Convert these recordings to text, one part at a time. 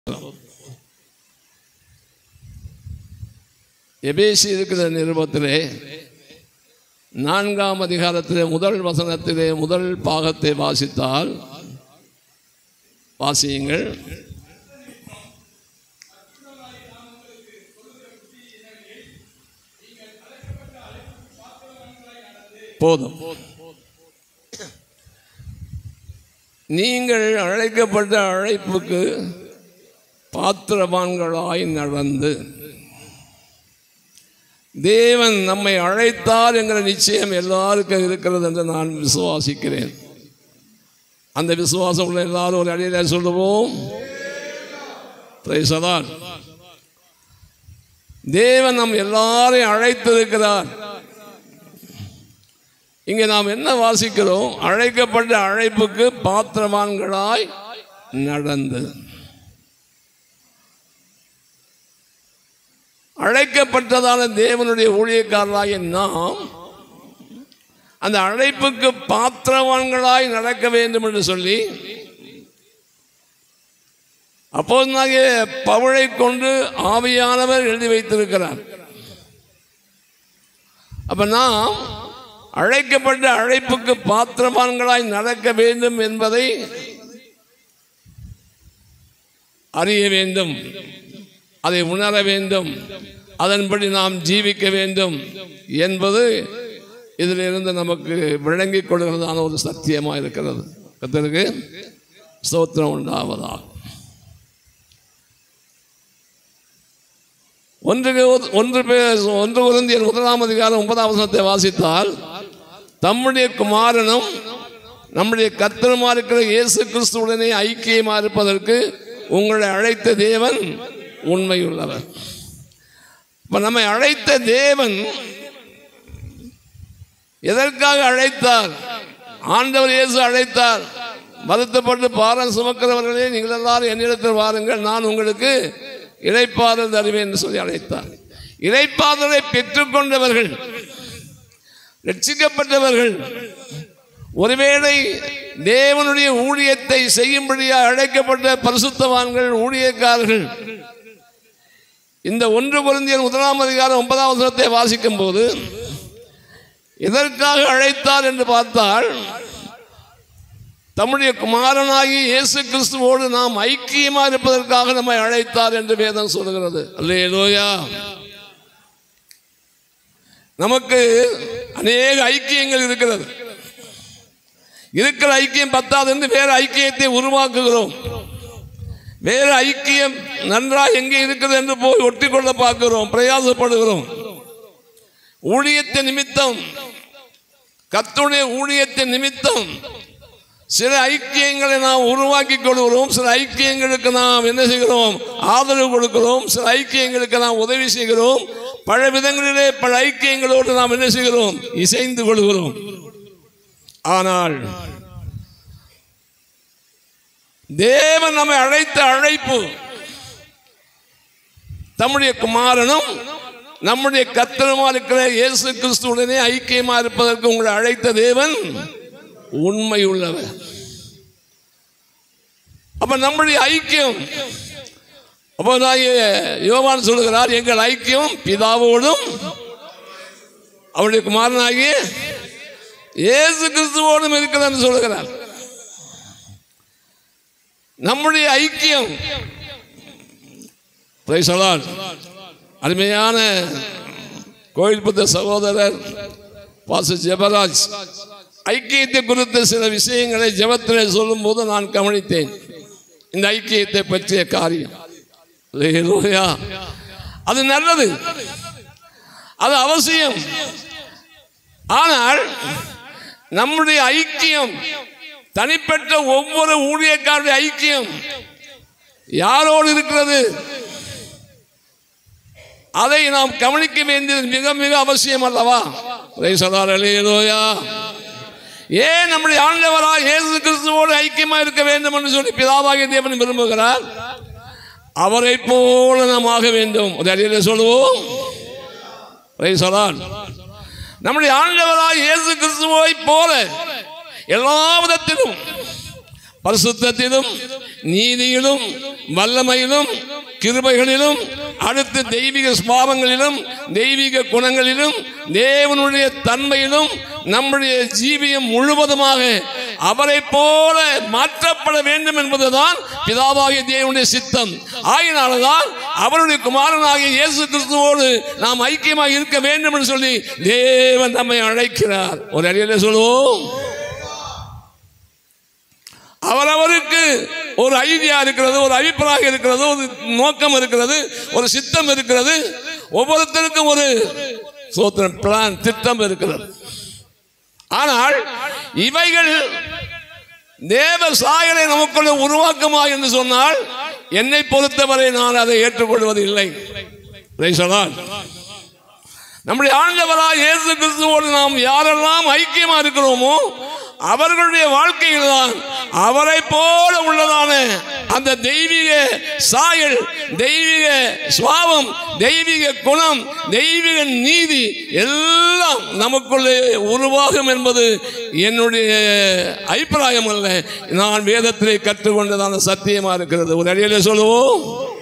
எபேசியருக்கு நிருபத்திலே 4ஆம் அதிகாரத்திலே முதல் வசனத்திலே முதல் பாகத்தை வாசித்தால் வாசியுங்கள். போதும். நீங்கள் அழைக்கப்பட்ட அழைப்புக்கு பாத்திரவான்களாய் நடந்து தேவன் நம்மை அழைத்தார் என்கிற நிச்சயம் எல்லாருக்கும் இருக்கிறது என்று நான் விசுவாசிக்கிறேன். அந்த விசுவாசம் உள்ள எல்லாரும் ஒரு அடியில சொல்லுவோம். தேவன் நம் எல்லாரையும் அழைத்திருக்கிறார். இங்கே நாம் என்ன வாசிக்கிறோம்? அழைக்கப்பட்ட அழைப்புக்கு பாத்திரவான்களாய் நடந்து. அழைக்கப்பட்டதான தேவனுடைய ஊழியக்காரராகிய நாம் அந்த அழைப்புக்கு பாத்திரவான்களாய் நடக்க வேண்டும் என்று சொல்லி அப்போஸ்தலனாகிய பவுலை கொண்டு ஆவியானவர் எழுதி வைத்திருக்கிறார். அப்ப நாம் அழைக்கப்பட்ட அழைப்புக்கு பாத்திரவான்களாய் நடக்க வேண்டும் என்பதை அறிய வேண்டும், அதை உணர வேண்டும், அதன்படி நாம் ஜீவிக்க வேண்டும் என்பது இதிலிருந்து நமக்கு விளங்கிக் கொள்கிறதான ஒரு சத்தியமாக இருக்கிறது. கர்த்தருக்கு ஸ்தோத்திரம் உண்டாவதாக. 1 கொரிந்தியர் 1ஆம் அதிகாரம் 9ஆம் வசனத்தை வாசித்தால், தம்முடைய குமாரனும் நம்முடைய கர்த்தருமா இருக்கிற இயேசு கிறிஸ்துவுடனே ஐக்கியமாக இருப்பதற்கு உங்களை அழைத்த தேவன் உண்மையுள்ளவர். இப்ப நம்மை அழைத்த தேவன் எதற்காக அழைத்தார்? ஆண்டவர் இயேசு அழைத்தார். வருத்தப்பட்டு பாரம் சுமக்கிறவர்களே நீங்கள் எல்லாரும் என்னிடத்தில் வாருங்கள், நான் உங்களுக்கு இளைப்பாறுதல் தருவேன் என்று சொல்லி அழைத்தார். இளைப்பாறுதலை பெற்றுக்கொண்டவர்கள், ரட்சிக்கப்பட்டவர்கள், ஒருவேளை தேவனுடைய ஊழியத்தை செய்யும்படியாக அழைக்கப்பட்ட பரிசுத்தவான்கள், ஊழியக்காரர்கள், இந்த 1 கொரிந்தியர் 1ஆம் அதிகாரம் 9ஆம் வசனத்தை வாசிக்கும் போது எதற்காக அழைத்தார் என்று பார்த்தால், தம்முடைய குமாரனாகி இயேசு கிறிஸ்துவோடு நாம் ஐக்கியமாக இருப்பதற்காக நம்மை அழைத்தார் என்று வேதம் சொல்கிறது. அல்லேலூயா. நமக்கு அநேக ஐக்கியங்கள் இருக்கிறது. இருக்கிற ஐக்கியம் பத்தாது என்று வேறு ஐக்கியத்தை உருவாக்குகிறோம். வேறு ஐக்கியம் நன்றாக எங்கே இருக்கிறது என்று போய் ஒட்டி கொள்ள பார்க்கிறோம், பிரயாசப்படுகிறோம். ஊழியத்தின் நிமித்தம், கர்த்தருடைய ஊழியத்தின் நிமித்தம் சில ஐக்கியங்களை நாம் உருவாக்கி கொள்கிறோம். சில ஐக்கியங்களுக்கு நாம் என்ன செய்கிறோம்? ஆதரவு கொடுக்கிறோம். சில ஐக்கியங்களுக்கு நாம் உதவி செய்கிறோம். பல விதங்களிலே பல ஐக்கியங்களோடு நாம் என்ன செய்கிறோம்? இசைந்து கொள்கிறோம். ஆனால் தேவன் நம்மை அழைத்த அழைப்பு, தம்முடைய குமாரனும் நம்முடைய கர்த்தருமா இருக்கிற இயேசு கிறிஸ்துவுடனே ஐக்கியமா இருப்பதற்கு உங்களை அழைத்த தேவன் உண்மை உள்ளவர். அப்ப நம்முடைய ஐக்கியம், அப்போ யோவான் சொல்லுகிறார், எங்கள் ஐக்கியம் பிதாவோடும் அவருடைய குமாரனாகிய இயேசு கிறிஸ்துவோடும் இருக்கிறது சொல்லுகிறார். நம்முடைய ஐக்கியம், அருமையான கோயில்புத்த சகோதரர் பாஸ்டர் ஜெபராஜ் ஐக்கியத்தை குறித்த சில விஷயங்களை ஜெபத்தில் சொல்லும் போது நான் கவனித்தேன். இந்த ஐக்கியத்தை பற்றிய காரியம் அது நல்லது, அது அவசியம். ஆனால் நம்முடைய ஐக்கியம், தனிப்பட்ட ஒவ்வொரு ஊழியக்காரருடைய ஐக்கியம் யாரோடு இருக்கிறது? அதை நாம் கவனிக்க வேண்டியது மிக மிக அவசியம் அல்லவா? ஏன் நம்முடைய ஆண்டவராய் இயேசு கிறிஸ்துவோடு ஐக்கியமா இருக்க வேண்டும் என்று சொல்லி பிதாவாகிய தேவன் விரும்புகிறார். அவரை போல நாம் ஆக வேண்டும். சொல்லுவோம். நம்முடைய ஆண்டவராய் இயேசு கிறிஸ்துவை போல எல்லா விதத்திலும் பரிசுத்தத்திலும் நீதியிலும் வல்லமையிலும் கிருபைகளிலும் அடுத்து தெய்வீக சுபாவங்களிலும் தெய்வீக குணங்களிலும் தேவனுடைய தன்மையிலும் நம்முடைய ஜீவியம் முழுவதுமாக அவரை போல மாற்றப்பட வேண்டும் என்பதுதான் பிதாவாகிய தேவனுடைய சித்தம். ஆகினால்தான் அவருடைய குமாரனாகிய இயேசு கிறிஸ்துவோடு நாம் ஐக்கியமாக இருக்க வேண்டும் என்று சொல்லி தேவன் நம்மை அழைக்கிறார். ஒரு அடியிலே சொல்லுவோம், அவரவருக்கு ஒரு ஐடியா இருக்கிறது, ஒரு அபிப்பிராயம் இருக்கிறது, ஒரு நோக்கம் இருக்கிறது, ஒரு சித்தம் இருக்கிறது. ஒவ்வொருத்தருக்கும் ஒரு சோத்திரம் பிளான் திட்டம் இருக்கிறது. ஆனால் இவைகள் தேவ சாயலை நமக்குள்ள உருவாக்குமா என்று சொன்னால் என்னை பொறுத்தவரை நான் அதை ஏற்றுக்கொள்வது இல்லை. நம்முடைய ஆண்டவராய் இயேசு கிறிஸ்துவோடு நாம் யாரெல்லாம் ஐக்கியமா இருக்கிறோமோ அவர்களுடைய வாழ்க்கையில் தான் அவரை போல உள்ளதான அந்த தெய்வீக சாயல், தெய்வீக சுபாவம், தெய்வீக குணம், தெய்வீக நீதி எல்லாம் நமக்குள்ளே உருவாகும் என்பது என்னுடைய அபிப்பிராயம் அல்ல, நான் வேதத்திலே கற்றுக்கொண்டதான சத்தியமா இருக்கிறது. ஒரு அடியிலே சொல்லுவோம்,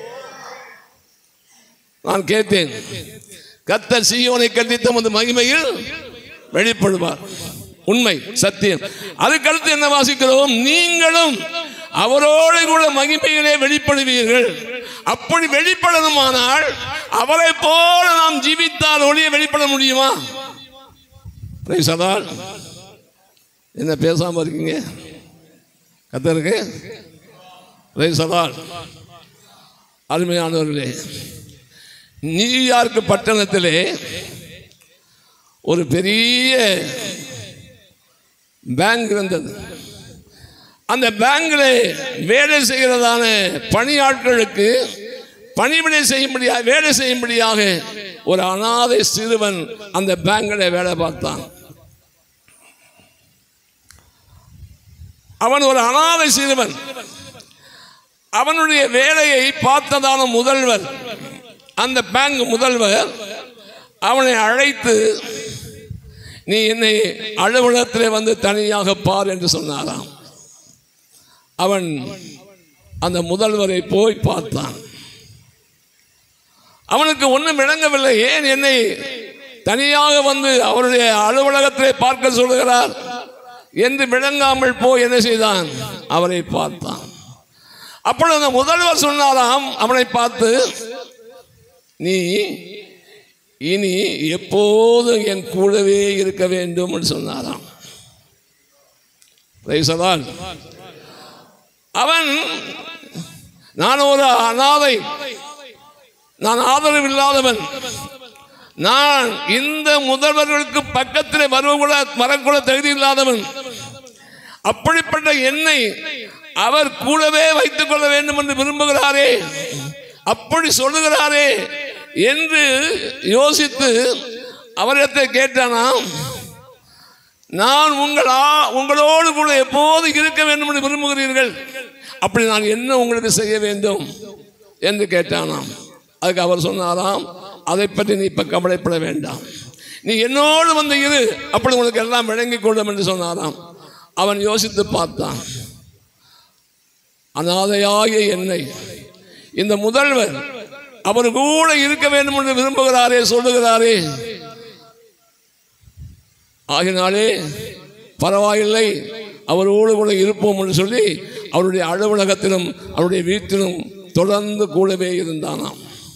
நான் கேட்டேன், கர்த்தர் சீயோனை கட்டி தமது மகிமையில் வெளிப்படுவார். உண்மை, சத்தியம். அதுக்கடுத்து என்ன வாசிக்கிறோம்? நீங்களும் அவரோடு கூட மகிமையிலே வெளிப்படுவீர்கள். அப்படி வெளிப்படணுமானால் அவரை போல நாம் ஜீவித்தால் ஒளிய வெளிப்பட முடியுமா? என்ன பேசாம இருக்கீங்க? கர்த்தருக்கு அருமையானவர்களே, நியூயார்க் பட்டணத்திலே ஒரு பெரிய பேங்க் இருந்தது. அந்த பேங்கில் வேலை செய்கிறதான பணியாட்களுக்கு பணிவிடை செய்யும்படியாக வேலை செய்யும்படியாக ஒரு அனாதை சிறுவன் அந்த பேங்கில் வேலை பார்த்தான். அவன் ஒரு அனாதை சிறுவன். அவனுடைய வேலையை பார்த்ததான முதல்வர், அந்த பேங்க் முதல்வர் அவனை அழைத்து, நீ என்னை அலுவலகத்தில் வந்து தனியாக பார் என்று சொன்னாராம். அவன் அந்த முதல்வரை போய் பார்த்தான். அவனுக்கு ஒன்றும் விளங்கவில்லை. ஏன் என்னை தனியாக வந்து அவருடைய அலுவலகத்திலே பார்க்க சொல்லுகிறார் என்று விளங்காமல் போய் என்ன செய்தான்? அவரை பார்த்தான். அப்பொழுது அந்த முதல்வர் சொன்னாராம் அவனை பார்த்து, நீ இனி எப்போதும் என் கூடவே இருக்க வேண்டும் என்று சொன்னாராம். அவன், நான் ஒரு அனாதை, நான் ஆதரவு இல்லாதவன், நான் இந்த முதல்வர்களுக்கு பக்கத்தில் வரக்கூட தகுதி இல்லாதவன், அப்படிப்பட்ட என்னை அவர் கூடவே வைத்துக் கொள்ள வேண்டும் என்று விரும்புகிறாரே, அப்படி சொல்லுகிறாரே என்று யோசித்து அவரிடத்தை கேட்டானாம், நான் உங்களோடு கூட எப்போது இருக்க வேண்டும் என்று விரும்புகிறீர்கள், அப்படி நான் என்ன உங்களுக்கு செய்ய வேண்டும் என்று கேட்டானாம். அதுக்கு அவர் சொன்னாராம், அதை பற்றி நீ இப்ப கவலைப்பட வேண்டாம், நீ என்னோடு வந்து இரு, அப்படி உங்களுக்கு எல்லாம் விளங்கிக் கொள்ளும் என்று சொன்னாராம். அவன் யோசித்து பார்த்தான், அனாதையாகிய என்னை இந்த முதல்வர் அவர் கூட இருக்க வேண்டும் என்று விரும்புகிறாரே, சொல்லுகிறாரே, ஆகினாலே பரவாயில்லை, அவரோடு கூட இருப்போம் என்று சொல்லி அவருடைய அலுவலகத்திலும் அவருடைய வீட்டிலும் தொடர்ந்து கூடவே இருந்தானாம்.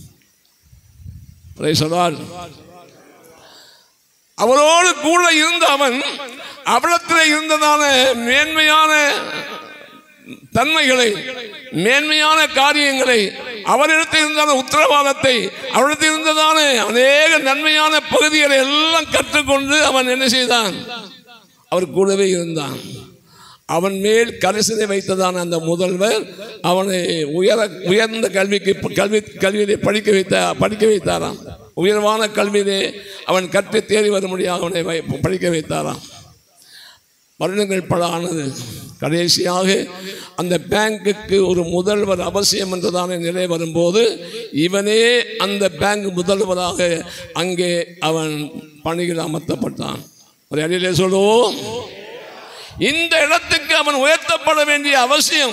அவரோடு கூட இருந்த அவன் அவளத்தில் இருந்ததான மேன்மையான தன்மைகளை, மேன்மையான காரியங்களை, அவரிடத்தில் இருந்ததான உத்தரவாதத்தை, அவரிடத்தில் இருந்ததான அநேக நன்மையான பகுதிகளை எல்லாம் கற்றுக்கொண்டு அவன் என்ன செய்தான்? அவர் கூடவே இருந்தான். அவன் மேல் கரிசனை வைத்ததான அந்த முதல்வர் அவனை உயர்ந்த கல்வியிலே படிக்க வைத்தாராம். உயர்வான கல்வியிலே அவன் கற்று தேறி வரும்படியாக அவனை படிக்க வைத்தாராம். வருடங்கள் பல ஆனது. கடைசியாக அந்த பேங்குக்கு ஒரு முதல்வர் அவசியம் என்றதான நிலை வரும்போது இவனே அந்த பேங்க் முதல்வராக அங்கே அவன் பணியில் அமர்த்தப்பட்டான். ஒரு அடியிலே சொல்லுவோம், இந்த இடத்துக்கு அவன் உயர்த்தப்பட வேண்டிய அவசியம்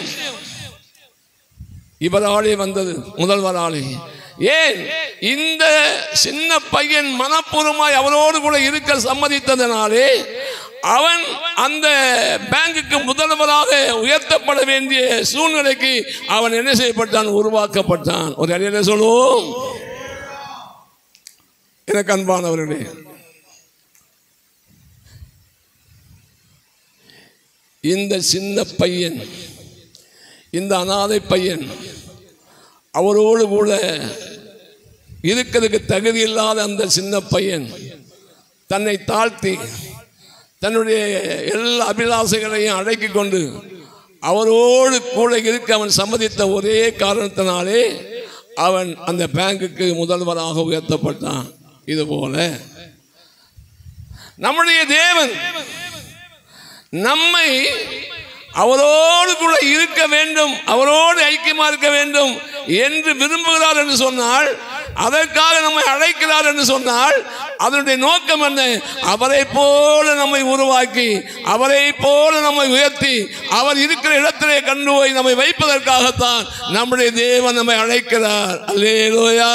இவராலே வந்தது, முதல்வராலே. ஏன்? இந்த சின்ன பையன் மனப்பூர்வமாய் அவரோடு கூட இருக்க சம்மதித்ததனாலே அவன் அந்த பேங்குக்கு முதல்வராக உயர்த்தப்பட வேண்டிய சூழ்நிலைக்கு அவன் என்ன செய்யப்பட்டான்? உருவாக்கப்பட்டான். ஒரு அடியில சொல்லுவோம். எனக்கு அன்பானவர்களே, இந்த சின்ன பையன், இந்த அனாதை பையன், அவரோடு கூட இருக்கிறதுக்கு தகுதி இல்லாத அந்த சின்ன பையன் தன்னை தாழ்த்தி தன்னுடைய எல்லா அபிலாசைகளையும் அடக்கி கொண்டு அவரோடு கூட இருக்க அவன் சம்மதித்த ஒரே காரணத்தினாலே அவன் அந்த பேங்குக்கு முதல்வராக உயர்த்தப்பட்டான். இதுபோல நம்முடைய தேவன் நம்மை அவரோடு கூட இருக்க வேண்டும், அவரோடு ஐக்கியமாக இருக்க வேண்டும் என்று விரும்புகிறார் என்று சொன்னால், அதற்காக நம்மை அழைக்கிறார் என்று சொன்னால், அதனுடைய நோக்கம் என்ன? அவரை போல நம்மை உருவாக்கி, அவரை போல நம்மை உயர்த்தி, அவர் இருக்கிற இடத்திலே கண்டு போய் நம்மை வைப்பதற்காகத்தான் நம்முடைய தேவன் நம்மை அழைக்கிறார். அல்லேலூயா.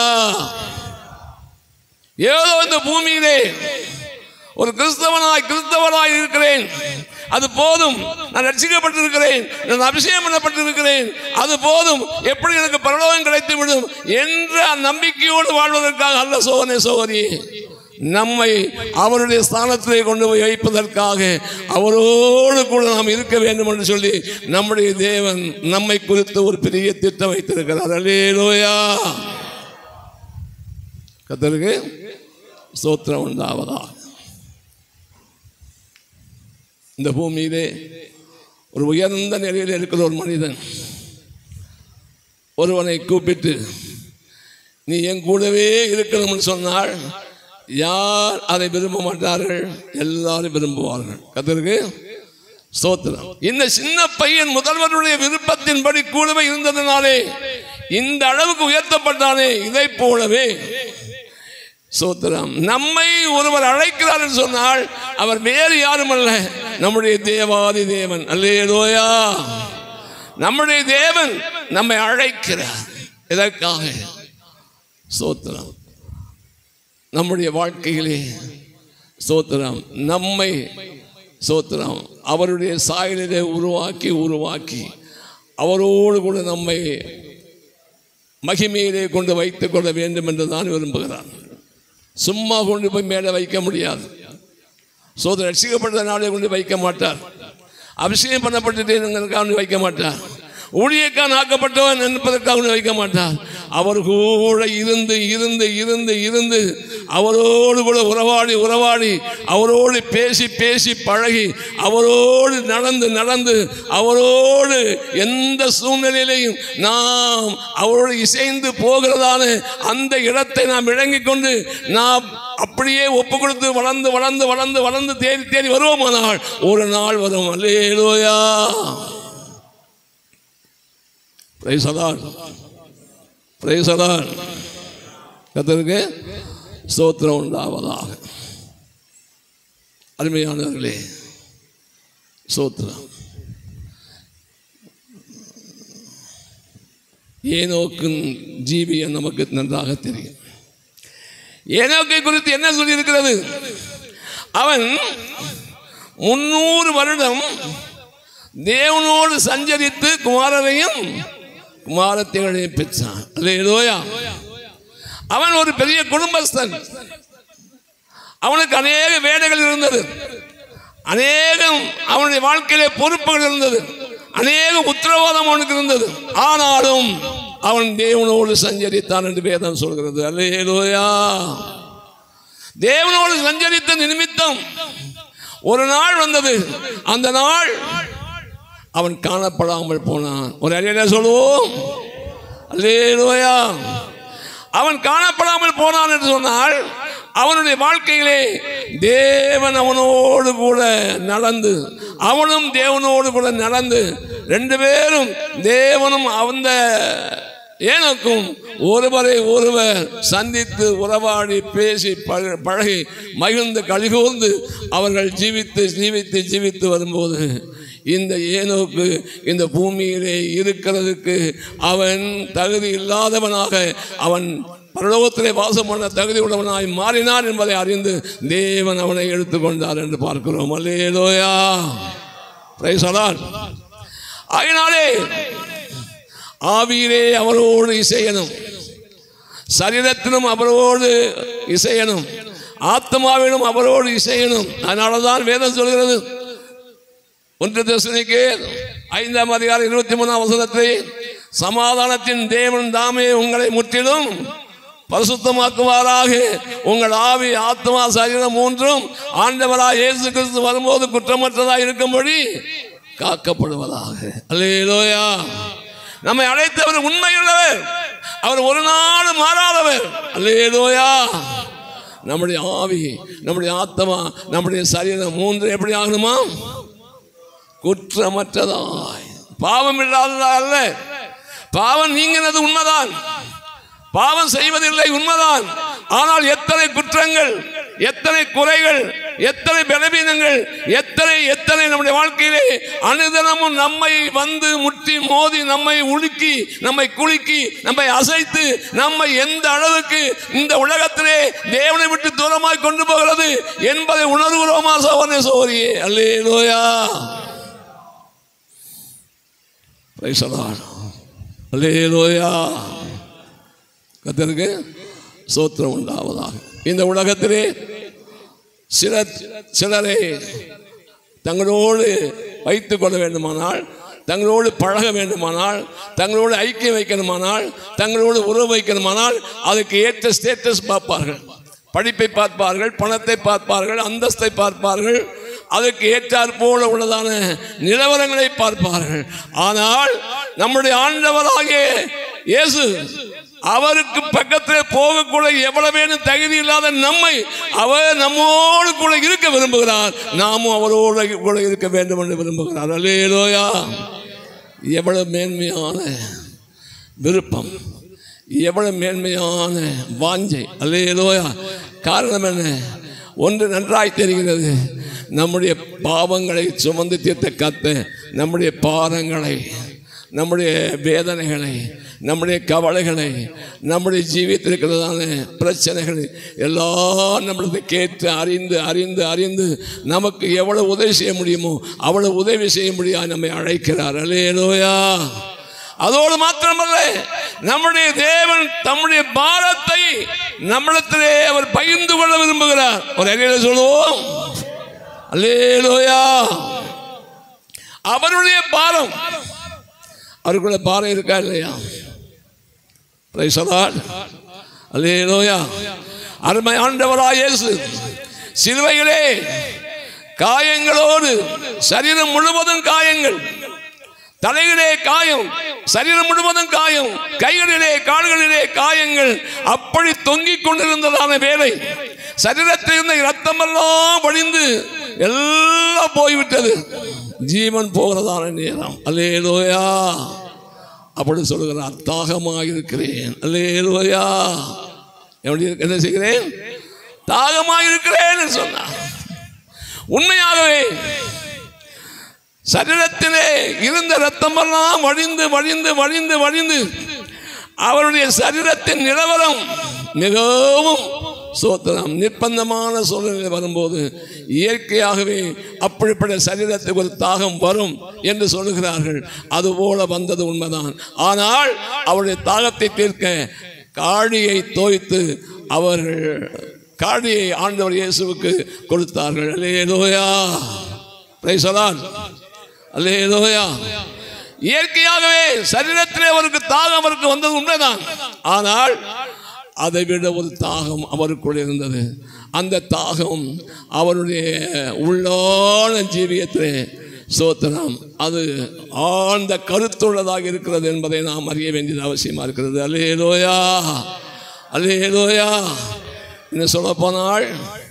ஏதோ இந்த பூமியிலே ஒரு கிறிஸ்தவனாய் இருக்கிறேன், அது போதும், நான் ரட்சிக்கப்பட்டிருக்கிறேன், நான் அபிஷேகம் பண்ணப்பட்டிருக்கிறேன், அது போதும், எப்படி எனக்கு பரலோகம் கிடைத்து விடும் என்ற நம்பிக்கையோடு வாழ்வதற்காக அல்ல சோதனை சோதரி. நம்மை அவருடைய ஸ்தானத்திலே கொண்டு போய் வைப்பதற்காக அவரோடு கூட நாம் இருக்க வேண்டும் என்று சொல்லி நம்முடைய தேவன் நம்மை குறித்து ஒரு பெரிய திட்டம் வைத்திருக்கிறார். அல்லேலூயா. கர்த்தருக்கு ஸ்தோத்திரம் உண்டாவதாக. இந்த பூமியிலே ஒரு உயர்ந்த நிலையில் இருக்கிற ஒரு மனிதன் ஒருவனை கூப்பிட்டு நீ என் கூடவே இருக்கணும்னு சொன்னால் யார் அதை விரும்ப மாட்டார்கள்? எல்லாரும் விரும்புவார்கள். கர்த்தருக்கு ஸ்தோத்திரம். இந்த சின்ன பையன் முதல்வருடைய விருப்பத்தின்படி கூடவே இருந்ததனாலே இந்த அளவுக்கு உயர்த்தப்பட்டானே. இதை போலவே ஸ்தோத்திரம், நம்மை ஒருவர் அழைக்கிறார் என்று சொன்னால் அவர் வேறு யாரும் அல்ல, நம்முடைய தேவாதி தேவன். அல்லேலூயா. நம்முடைய தேவன் நம்மை அழைக்கிறார். எதற்காக? ஸ்தோத்திரம், நம்முடைய வாழ்க்கையிலே ஸ்தோத்திரம் நம்மை ஸ்தோத்திரம் அவருடைய சாயலிலே உருவாக்கி அவரோடு கூட நம்மை மகிமையிலே கொண்டு வைத்துக் கொள்ள வேண்டும் என்று தான் விரும்புகிறார். சும்மா கொண்டு போய் மேலே வைக்க முடியாது. சோதனை ரட்சிக்கப்பட்ட நாளே கொண்டு வைக்க மாட்டார். அபிஷேகம் பண்ணப்பட்டு வைக்க மாட்டார். ஊழியக்கான் ஆக்கப்பட்டவன் என்பதற்காக வைக்க மாட்டார். அவர் கூட இருந்து இருந்து இருந்து இருந்து அவரோடு கூட உறவாடி அவரோடு பேசி பழகி அவரோடு நடந்து அவரோடு எந்த சூழ்நிலையிலையும் நாம் அவரோடு இசைந்து போகிறதான அந்த இடத்தை நாம் விளங்கிக் கொண்டு நாம் அப்படியே ஒப்பு கொடுத்து வளர்ந்து தேடி வருவோமானால் ஒரு நாள் வரும். அல்லேலூயா. கர்த்தருக்கு ஸ்தோத்திரம் உண்டாவதாக. அருமையானவர்களே, ஸ்தோத்திரம். ஏனோக்கின் ஜீவியம் நமக்கு நன்றாக தெரியும். ஏனோக்கை குறித்து என்ன சொல்லியிருக்கிறது? அவன் 300 வருடம் தேவனோடு சஞ்சரித்து குமாரரையும் குமாரத்திகளையும் பெற்றான். அல்லேலூயா. அவன் ஒரு பெரிய குடும்பஸ்தன். அவனுக்கு அநேக வேலைகள் இருந்தது, அநேகம் அவனுடைய வாழ்க்கையிலே பொறுப்புகள் இருந்தது, அநேக உத்தரவாதம் அவனுக்கு இருந்தது. ஆனாலும் அவன் தேவனோடு சஞ்சரித்தான் என்று வேதம் சொல்கிறது. அல்லேலூயா. தேவனோடு சஞ்சரித்த நிமித்தம் ஒரு நாள் வந்தது. அந்த நாள் அவன் காணப்படாமல் போனான். ஒரு அலையில சொல்லுவோம். அல்லேலூயா. அவன் காணப்படாமல் போனான் என்று சொன்னால் அவனுடைய வாழ்க்கையிலே தேவன் அவனோடு கூட நடந்து அவனும் தேவனோடு கூட நடந்து 2 பேரும் தேவனும் அந்த ஏனோக்கும் ஒருவரை ஒருவர் சந்தித்து உறவாடி பேசி பழகி மகிழ்ந்து கழிகூர்ந்து அவர்கள் ஜீவித்து வரும்போது இந்த ஏனோக்கு இந்த பூமியிலே இருக்கிறதுக்கு அவன் தகுதி இல்லாதவனாக அவன் பரலோகத்திலே வாசம் பண்ண தகுதி உள்ளவனாய் மாறினான் என்பதை அறிந்து தேவன் அவனை எடுத்துக்கொண்டார் என்று பார்க்கிறோம். அல்லேலூயா, பிரைஸ் தி லார்ட். அதனாலே ஆவியிலே அவரோடு இசையணும், சரீரத்திலும் அவரோடு இசையணும், ஆத்மாவிலும் அவரோடு இசையணும். அதனாலதான் வேதம் சொல்கிறது 1 தெசலோனிக்கேயர் 5ஆம் அதிகாரம் 23ஆம் வசனத்தை, சமாதானத்தின் தேவன் தாமே உங்களை முற்றிலும் பரிசுத்தமாக்குவாராக, உங்கள் ஆவி ஆத்மா சரீரம் மூன்றும் ஆண்டவராய் இயேசு கிறிஸ்து வரும்போது குற்றமற்றதாக இருக்கும்படி காக்கப்படுவதாக. அல்லேலூயா. நம்மை அழைத்தவர் உண்மையுள்ளவர், அவர் ஒரு நாள் மாறாதவர். அல்லேலூயா. நம்முடைய ஆவி, நம்முடைய ஆத்மா, நம்முடைய சரீரம் மூன்று எப்படி ஆகணுமா? குற்றமற்றதாய், பாவம் இல்லாததா அல்ல. பாவம் நீங்கினது உண்மைதான், பாவம் செய்வதில்லை உண்மைதான். ஆனால் எத்தனை குற்றங்கள், எத்தனை குறைகள், எத்தனை பலவீனங்கள், எத்தனை நம்முடைய வாழ்க்கையிலே அனுதினமும் நம்மை வந்து முட்டி மோதி நம்மை உலுக்கி நம்மை குலுக்கி நம்மை அசைத்து நம்மை எந்த அளவுக்கு இந்த உலகத்திலே தேவனை விட்டு தூரமாய் கொண்டு போகிறது என்பதை உணர்கிறோமா சகோதரனே சகோதரியே? அல்லேலூயா, பிரைஸ் தி லார்ட். அல்லேலூயா, கர்த்தருக்கு ஸ்தோத்திரம் உண்டாவதாக. இந்த உலகத்திலே சிலரை தங்களோடு வைத்துக் கொள்ள வேண்டுமானால், தங்களோடு பழக வேண்டுமானால், தங்களோடு ஐக்கியம் வைக்கணுமானால், தங்களோடு உறவு வைக்கணுமானால் அதுக்கு ஏற்ற ஸ்டேட்டஸ் பார்ப்பார்கள், படிப்பை பார்ப்பார்கள், பணத்தை பார்ப்பார்கள், அந்தஸ்தை பார்ப்பார்கள், அதுக்கு ஏற்றாற் போல உள்ளதான நிலவரங்களை பார்ப்பார்கள். ஆனால் நம்முடைய ஆண்டவராகிய இயேசு அவருக்கு பக்கத்தில் போகக்கூட எவ்வளவு தகுதி இல்லாத நம்மை அவர் நம்மோடு கூட இருக்க விரும்புகிறார், நாமும் அவரோடு கூட இருக்க வேண்டும் என்று விரும்புகிறார். அல்லேலூயா. எவ்வளவு மேன்மையான விருப்பம், எவ்வளவு மேன்மையான வாஞ்சை. அல்லேலூயா. காரணம் என்ன? ஒன்று நன்றாய் தெரிகிறது, நம்முடைய பாவங்களை சுமந்து தீர்த்த கர்த்தர் நம்முடைய பாரங்களை, நம்முடைய வேதனைகளை, நம்முடைய கவலைகளை, நம்முடைய ஜீவியத்தில் இருக்கிறதான பிரச்சனைகள் எல்லாம் நம்மளுக்கு கேட்டு அறிந்து அறிந்து அறிந்து நமக்கு எவ்வளவு உதவி செய்ய முடியுமோ அவ்வளவு உதவி செய்ய முடியாது நம்மை அழைக்கிறார். அல்லேலூயா. அதோடு மாத்திரமல்ல, நம்முடைய தேவன் தம்முடைய பாரத்தை நம்மிடத்திலே அவர் பகிர்ந்து கொள்ள விரும்புகிறார். ஒரு அறிவியலை சொல்லுவோம். அல்லேலூயா. அவருடைய பாரம், அவருக்குள்ள பாரம் இருக்கா இல்லையா? Praise the lord. அல்லேலூயா. அருமை ஆண்டவராகிய இயேசு சிலுவையிலே காயங்களோடு, சரீரம் முழுவதும் காயங்கள், தலையிலே காயம், சரீரம் முழுவதும் காயம், கைகளிலே கால்களிலே காயங்கள், அப்படி தொங்கிக் கொண்டிருந்ததான வேலை, சரீரத்தில் இருந்த இரத்தமெல்லாம் வழிந்து எல்லாம் போய்விட்டது, ஜீவன் போகிறதான நேரம். அல்லேலூயா. அப்படி சொல்லுகிறார், தாகமாக இருக்கிறேன். அல்லேலூயா. என்ன செய்கிறேன்? தாகமாக இருக்கிறேன் சொன்னார். உண்மையாகவே சரீரத்திலே இருந்த ரத்தமெல்லாம் வழிந்து வழிந்து வழிந்து வழிந்து அவருடைய சரீரத்தின் நிலவரம் மிகவும் சோத்திரம் நிர்பந்தமான சூழ்நிலை வரும்போது இயற்கையாகவே அப்படிப்பட்ட சரீரத்துக்கு ஒரு தாகம் வரும் என்று சொல்லுகிறார்கள். அதுபோல வந்தது உண்மைதான். ஆனால் அவருடைய தாகத்தை தீர்க்க காடியை தோய்த்து அவர்கள் காடியை ஆண்டவர் இயேசுவுக்கு கொடுத்தார்கள். அல்லேலூயா. Praise the lord. அல்லேலூயா. இயற்கையாகவே சரீரத்திலே அவருக்கு தாகம் அவருக்கு வந்தது உண்மைதான். ஆனால் அதை விட ஒரு தாகம் அவருக்குள் இருந்தது. அந்த தாகம் அவருடைய உள்ளான ஜீவியத்திலே சோத்திரம் அது ஆழ்ந்த கருத்துள்ளதாக இருக்கிறது என்பதை நாம் அறிய வேண்டியது அவசியமாக இருக்கிறது. அல்லேலூயா. அல்லேலூயா. இன்னும் சொல்ல போனால்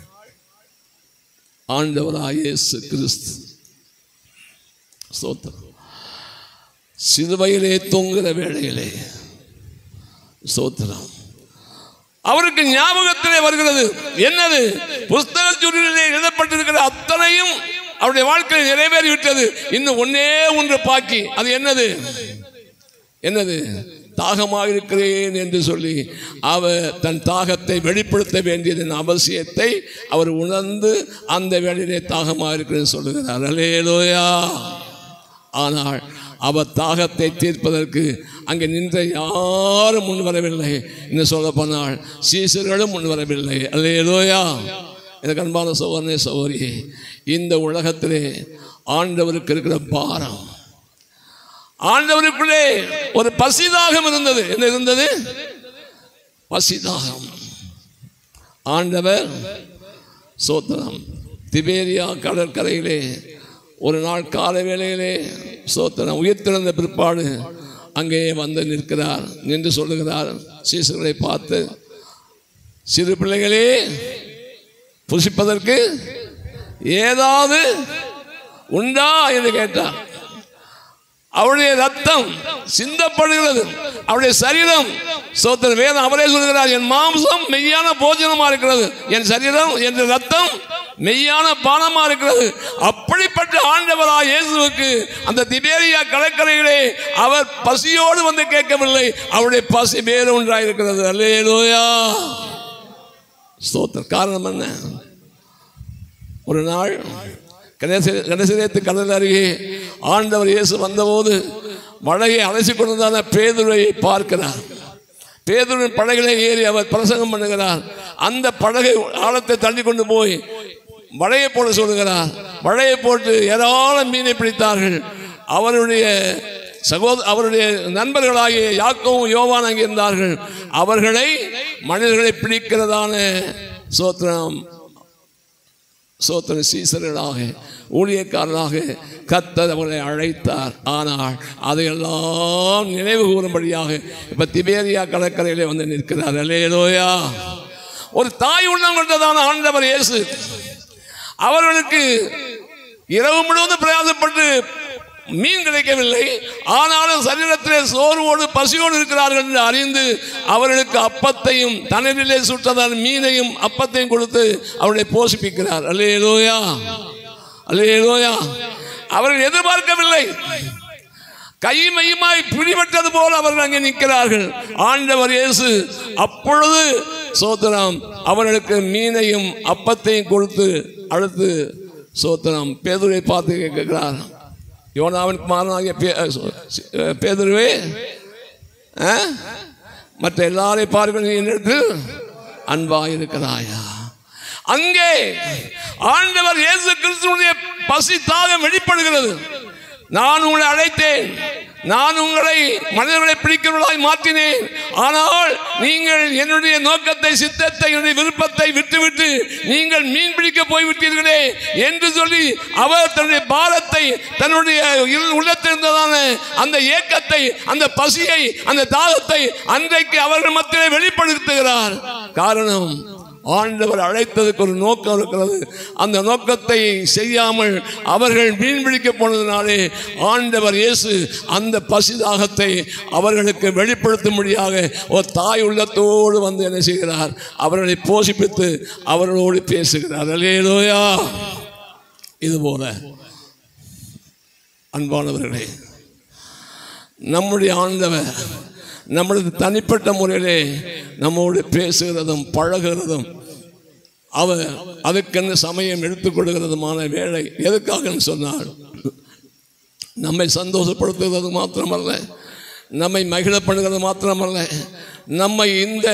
ஆண்டவராகிய இயேசு கிறிஸ்து சோத்திரம் சிலுவையிலே தொங்குகிற வேளையிலே சோத்திரம் அவருக்கு ஞாபகத்திலே வருகிறது. என்னது? புஸ்தக சுருளிலே எழுதப்பட்டிருக்கிற அத்தனையும் அவருடைய வாழ்க்கையில் நிறைவேறிவிட்டது. இன்னும் ஒன்னே ஒன்று பாக்கி. அது என்னது? தாகமாக இருக்கிறேன் என்று சொல்லி அவர் தன் தாகத்தை வெளிப்படுத்த வேண்டியதன் அவசியத்தை அவர் உணர்ந்து அந்த வேளையிலே தாகமாக இருக்கிறேன் சொல்லுகிறார். அல்லேலூயா. ஆனால் அவர் தாகத்தை தீர்ப்பதற்கு அங்கே நின்ற யாரும் முன் வரவில்லை. இன்னும் சொல்ல போனால் சீசர்களும் முன் வரவில்லை. அல்லேலூயா. எனக்கு அன்பான சகோதரனே சகோதரி, இந்த உலகத்திலே ஆண்டவருக்கு இருக்கிற பாரம், ஆண்டவருக்குள்ளே ஒரு பசிதாகம் இருந்தது. என்ன இருந்தது? பசிதாகம். ஆண்டவர் சோத்திரம் திபேரியா கடற்கரையிலே ஒரு நாள் காலை வேளையிலே சோத்திரம் உயிர்த்தெழுந்த பிற்பாடு அங்கே வந்து நிற்கிறார். நின்று சொல்லுகிறார் சீசர்களை பார்த்து, சிறு பிள்ளைகளே, புசிப்பதற்கு ஏதாவது உண்டா என்று கேட்டார். அவருடைய ரத்தம் சிந்தப்படுகிறது, அவருடைய சரீரம் சோத்திரம் வேதம் அவரே சொல்கிறார், என் மாம்சம் மெய்யான போஜனமா இருக்கிறது, என் சரீரம் என் ரத்தம் மெய்யான பானமா இருக்கிறது. அப்படிப்பட்ட ஆண்டவராய் இயேசுவுக்கு அந்த திபேரியா கடற்கரையிலே அவர் பசியோடு வந்து கேட்கவில்லை, அவருடைய பசி வேறு ஒன்றாயிருக்கிறது. அல்லேலூயா. ஸ்தோத்திரம். காரணம் என்ன? ஒரு நாள் கனசரேத்து கடல் அருகே ஆண்டவர் இயேசு வந்தபோது மழையை அலசி கொண்டதான பேதுருவை பார்க்கிறார். பேதுருவின் படகிலே ஏறி அவர் பிரசங்கம் பண்ணுகிறார். அந்த படகை ஆழத்தை தள்ளி கொண்டு போய் மழையை போட சொல்லுகிறார். மழையை போட்டு ஏராளம் மீனை பிடித்தார்கள். அவருடைய நண்பர்களாகிய யாக்கோவும் யோவான் அங்கே இருந்தார்கள். அவர்களை மனிதர்களை பிடிக்கிறதான சோத்திரம் சீசர்களாக ஊழியக்காரராக கர்த்தர் அவர்களை அழைத்தார். ஆனால் அதையெல்லாம் நினைவு கூறும்படியாக இப்ப திபேரியா கடற்கரையிலே வந்து நிற்கிறார். அல்லேலூயா. ஒரு தாய் உள்ளம் கொண்டதான ஆண்டவர் இயேசு அவர்களுக்கு இரவு முழுவதும் பிரயாசப்பட்டு மீன் கிடைக்கவில்லை, ஆனாலும் சரீரத்திலே சோர்வோடு பசியோடு இருக்கிறார்கள் என்று அறிந்து அவர்களுக்கு அப்பத்தையும் தண்ணீரிலே சுட்டதான மீனையும் அப்பத்தையும் கொடுத்து அவர்களை போஷிப்பிக்கிறார். அல்லேலூயா. அல்லேலூயா. அவர்கள் எதிர்பார்க்கவில்லை. கைமையுமாய் பிடிபட்டது போல அவர்கள் அங்கே நிற்கிறார்கள். ஆண்டவர் இயேசு அப்பொழுது சோத்திரம் அவர்களுக்கு மீனையும் அப்பத்தையும் கொடுத்து அடுத்து சோத்திரம் பேதுருவை பார்த்து கேட்கிறார், யோனாவின் குமாரனாகிய பேதுருவே, மற்ற எல்லாரையும் பார்க்க என்னிடத்தில் அன்பாக இருக்கிறாயா? அங்கே ஆண்டவர் இயேசு கிறிஸ்துவினுடைய பசி தாகம் வெளிப்படுகிறது. நான் உங்களை அழைத்தேன், நான் உங்களை மனிதர்களை பிடிக்கிறவர்களாய் மாற்றினேன், ஆனால் நீங்கள் என்னுடைய நோக்கத்தை, சித்தத்தை, என்னுடைய விருப்பத்தை விட்டுவிட்டு நீங்கள் மீன் பிடிக்க போய்விட்டீர்களே என்று சொல்லி அவர் தன்னுடைய பாரத்தை, தன்னுடைய உள்ளத்தில் இருந்ததான அந்த ஏக்கத்தை, அந்த பசியை, அந்த தாகத்தை அன்றைக்கு அவர்கள் மத்தியிலே வெளிப்படுத்துகிறார். காரணம், ஆண்டவர் அழைத்ததுக்கு ஒரு நோக்கம் இருக்கிறது. அந்த நோக்கத்தை செய்யாமல் அவர்கள் மீன் பிடிக்க போனதினாலே ஆண்டவர் இயேசு அந்த பசிதாகத்தை அவர்களுக்கு வெளிப்படுத்தும்படியாக ஒரு தாய் உள்ளத்தோடு வந்து என்ன செய்கிறார்? அவர்களை போஷிப்பித்து அவர்களோடு பேசுகிறார். அல்லேலூயா. இதுபோல அன்பானவர்களே, நம்முடைய ஆண்டவர் நம்மளது தனிப்பட்ட முறையிலே நம்மோடு பேசுகிறதும் பழகிறதும் அவர் அதுக்கென்று சமயம் எடுத்துக்கொள்கிறதுமான வேலை எதுக்காக சொன்னால், நம்மை சந்தோஷப்படுத்துகிறது மாத்திரமல்ல, நம்மை மகிழப்படுகிறது மாத்திரமல்ல, நம்மை இந்த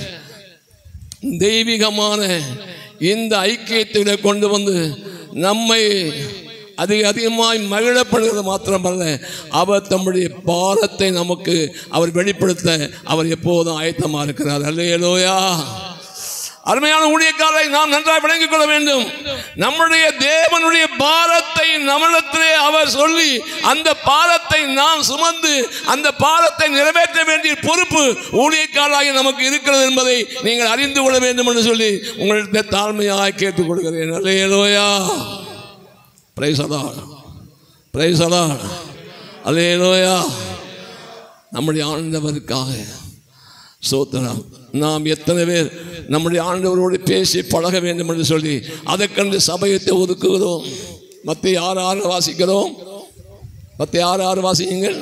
தெய்வீகமான இந்த ஐக்கியத்தை கொண்டு வந்து நம்மை அதிகமாய் மகிழப்படுகிறது மாத்திரமல்ல, அவர் தம்முடைய பாரத்தை நமக்கு அவர் வெளிப்படுத்த அவர் எப்போதும் ஆயத்தமாக இருக்கிறார். அல்லேலூயா. அருமையான ஊழியக்காரரை நாம் நன்றாக விளங்கிக் கொள்ள வேண்டும். நம்முடைய தேவனுடைய பாரத்தை நம்மிடத்திலே அவர் சொல்லி அந்த பாரத்தை நாம் சுமந்து அந்த பாரத்தை நிறைவேற்ற வேண்டிய பொறுப்பு ஊழியக்காரராகி நமக்கு இருக்கிறது என்பதை நீங்கள் அறிந்து கொள்ள வேண்டும் என்று சொல்லி உங்களிடத்தை தாழ்மையாக கேட்டுக்கொள்கிறேன். அல்லேலூயா. Praise the lord. Praise the lord. அல்லேலூயா. நம்முடைய ஆண்டவருக்காக ஸ்தோத்திரம். நாம் எத்தனை பேர் நம்முடைய ஆண்டவரோடு பேசி பழக வேண்டும் என்று சொல்லி அதற்கென்று சமயத்தை ஒதுக்குகிறோம்? மத்தேயு 6:6 வாசிக்கிறோம். மத்தேயு 6:6 வாசியுங்கள்.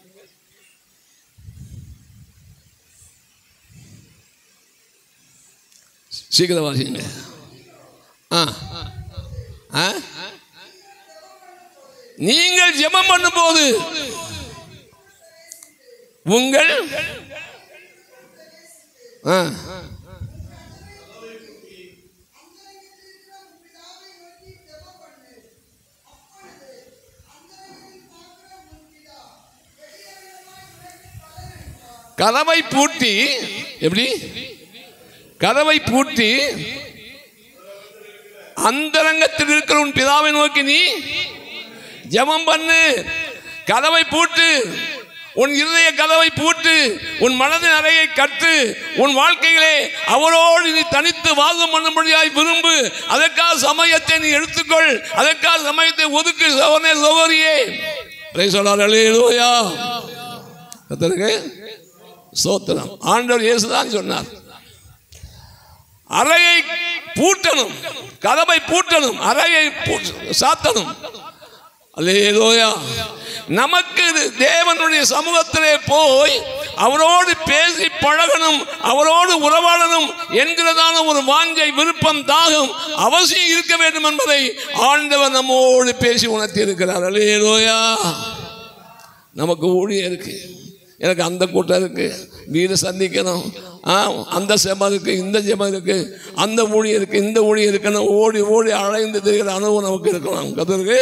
சீக்கிரம் வாசிங்க. நீங்கள் ஜெபம் பண்ணும்போது உங்கள் கதவை பூட்டி, எப்படி கதவை பூட்டி அந்தரங்கத்தில் இருக்கிற உன் பிதாவை நோக்கி நீ ஜெபம் பண்ணு. கதவை பூட்டு, உன் இருதய கதவை பூட்டு, உன் மனதின் அறையை கட்டு. உன் வாழ்க்கையிலே அவரோடு நீ தனித்து வாதம் பண்ணும்படியாய் விரும்பு. அதற்காக சமயத்தை நீ எடுத்துக்கொள், அதற்காக சமயத்தை ஒதுக்கு. சகோதரனே சகோதரியே, பிரைஸ் தி லார்ட், ஹல்லேலூயா. கர்த்தருக்கு ஸ்தோத்திரம். ஆண்டவர் இயேசுதான் சொன்னார், அறையை பூட்டணும், கதவை பூட்டணும், அறையை சாத்தணும். அல்லேலூயா. நமக்கு தேவனுடைய சமூகத்திலே போய் அவரோடு பேசி பழகணும், அவரோடு உறவாடணும் என்கிறதான ஒரு வாஞ்சை, விருப்பம், தாகம் அவசியம் இருக்க வேண்டும் என்பதை ஆண்டவர் நம்மோடு பேசி உணர்த்தி இருக்கிறார். அல்லேலூயா. நமக்கு ஊழியம் இருக்கு, எனக்கு அந்த கூட்டம் இருக்கு, வீடு சந்திக்கணும், அந்த செபம் இருக்கு, இந்த ஜெபம் இருக்கு, அந்த ஊழியம் இருக்கு, இந்த ஊழியம் இருக்குன்னு ஓடி ஓடி அலைந்து தெரிகிற அனுபவம் நமக்கு இருக்கணும். கர்த்தருக்கு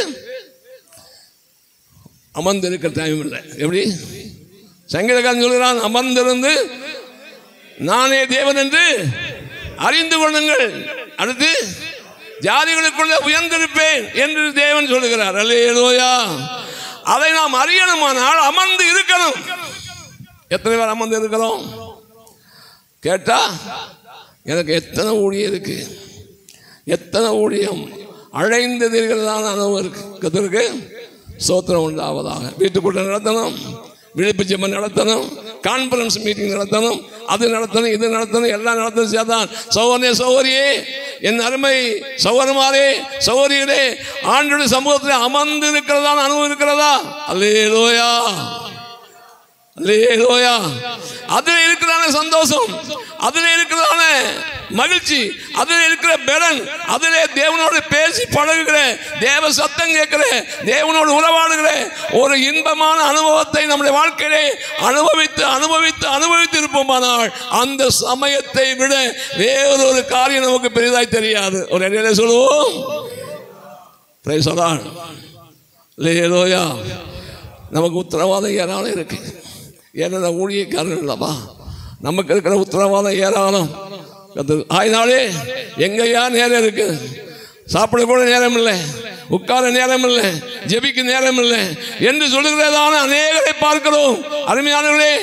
அமர்ந்து இருக்கிற டைம் இல்லை. எப்படி சங்கீதக்காரன் சொல்கிறான், அமர்ந்திருந்து நானே தேவன் என்று அறிந்து கொள்ளுங்கள், அடுத்து ஜாதிகளுக்குள்ள உயர்ந்திருப்பேன் என்று தேவன் சொல்லுகிறார். அல்லேலூயா. அதை நாம் அறியணுமானால் அமர்ந்து இருக்கணும். எத்தனை பேர் அமர்ந்து இருக்கிறோம் கேட்டா, எனக்கு எத்தனை ஊழியம் இருக்கு, எத்தனை ஊழியம் அழைந்து இருக்கிறதான அனுபவம் இருக்கு. கர்த்தருக்கு ஸ்தோத்திரம் உண்டாவதாக. வீட்டுக்குள்ள நடத்தணும், விழிப்பு ஜெபம் நடத்தணும், கான்ஃபரன்ஸ் மீட்டிங் நடத்தணும், அது நடத்தணும், இது நடத்தணும், எல்லாம் நடத்தணும். சேர்த்தான் சகோதரனே சகோதரியே, என் அருமை சகோதரமாரே சகோதரிகளே, ஆண்டவருடைய சமூகத்தில் அமர்ந்து இருக்கிறதான அனுபவம் இருக்கிறதா? அல்லேலூயா, அல்லேலூயா. அதில் இருக்கிறதான சந்தோஷம், அதில் இருக்கிறதான மகிழ்ச்சி, அதில் இருக்கிற பலன், அதிலே தேவனோடு பேசி பழகுகிற, தேவ சத்தம் கேட்கிற, தேவனோடு உறவாடுகிற ஒரு இன்பமான அனுபவத்தை நம்முடைய வாழ்க்கையிலே அனுபவித்து அனுபவித்து அனுபவித்து இருப்போமானால் அந்த சமயத்தை விட வேறொரு காரியம் நமக்கு பெரிதாய் தெரியாது. ஒரு இடையில சொல்லுவோம், பிரைஸ் தி லார்ட், அல்லேலூயா. நமக்கு உத்தரவாதம் ஏராளம் இருக்கு. ஏன்னா ஊழியக்காரர்கள் இல்லப்பா, நமக்கு இருக்கிற உத்தரவாதம் ஏராளம். ஆயினாலே எங்கயா நேரம் இருக்கு, சாப்பிட கூட நேரம் இல்லை, உட்கார நேரம் இல்லை, ஜெபிக்க நேரம் இல்லை என்று சொல்லுகிறதான அநேகரை பார்க்கிறோம். அருமையானவர்களே,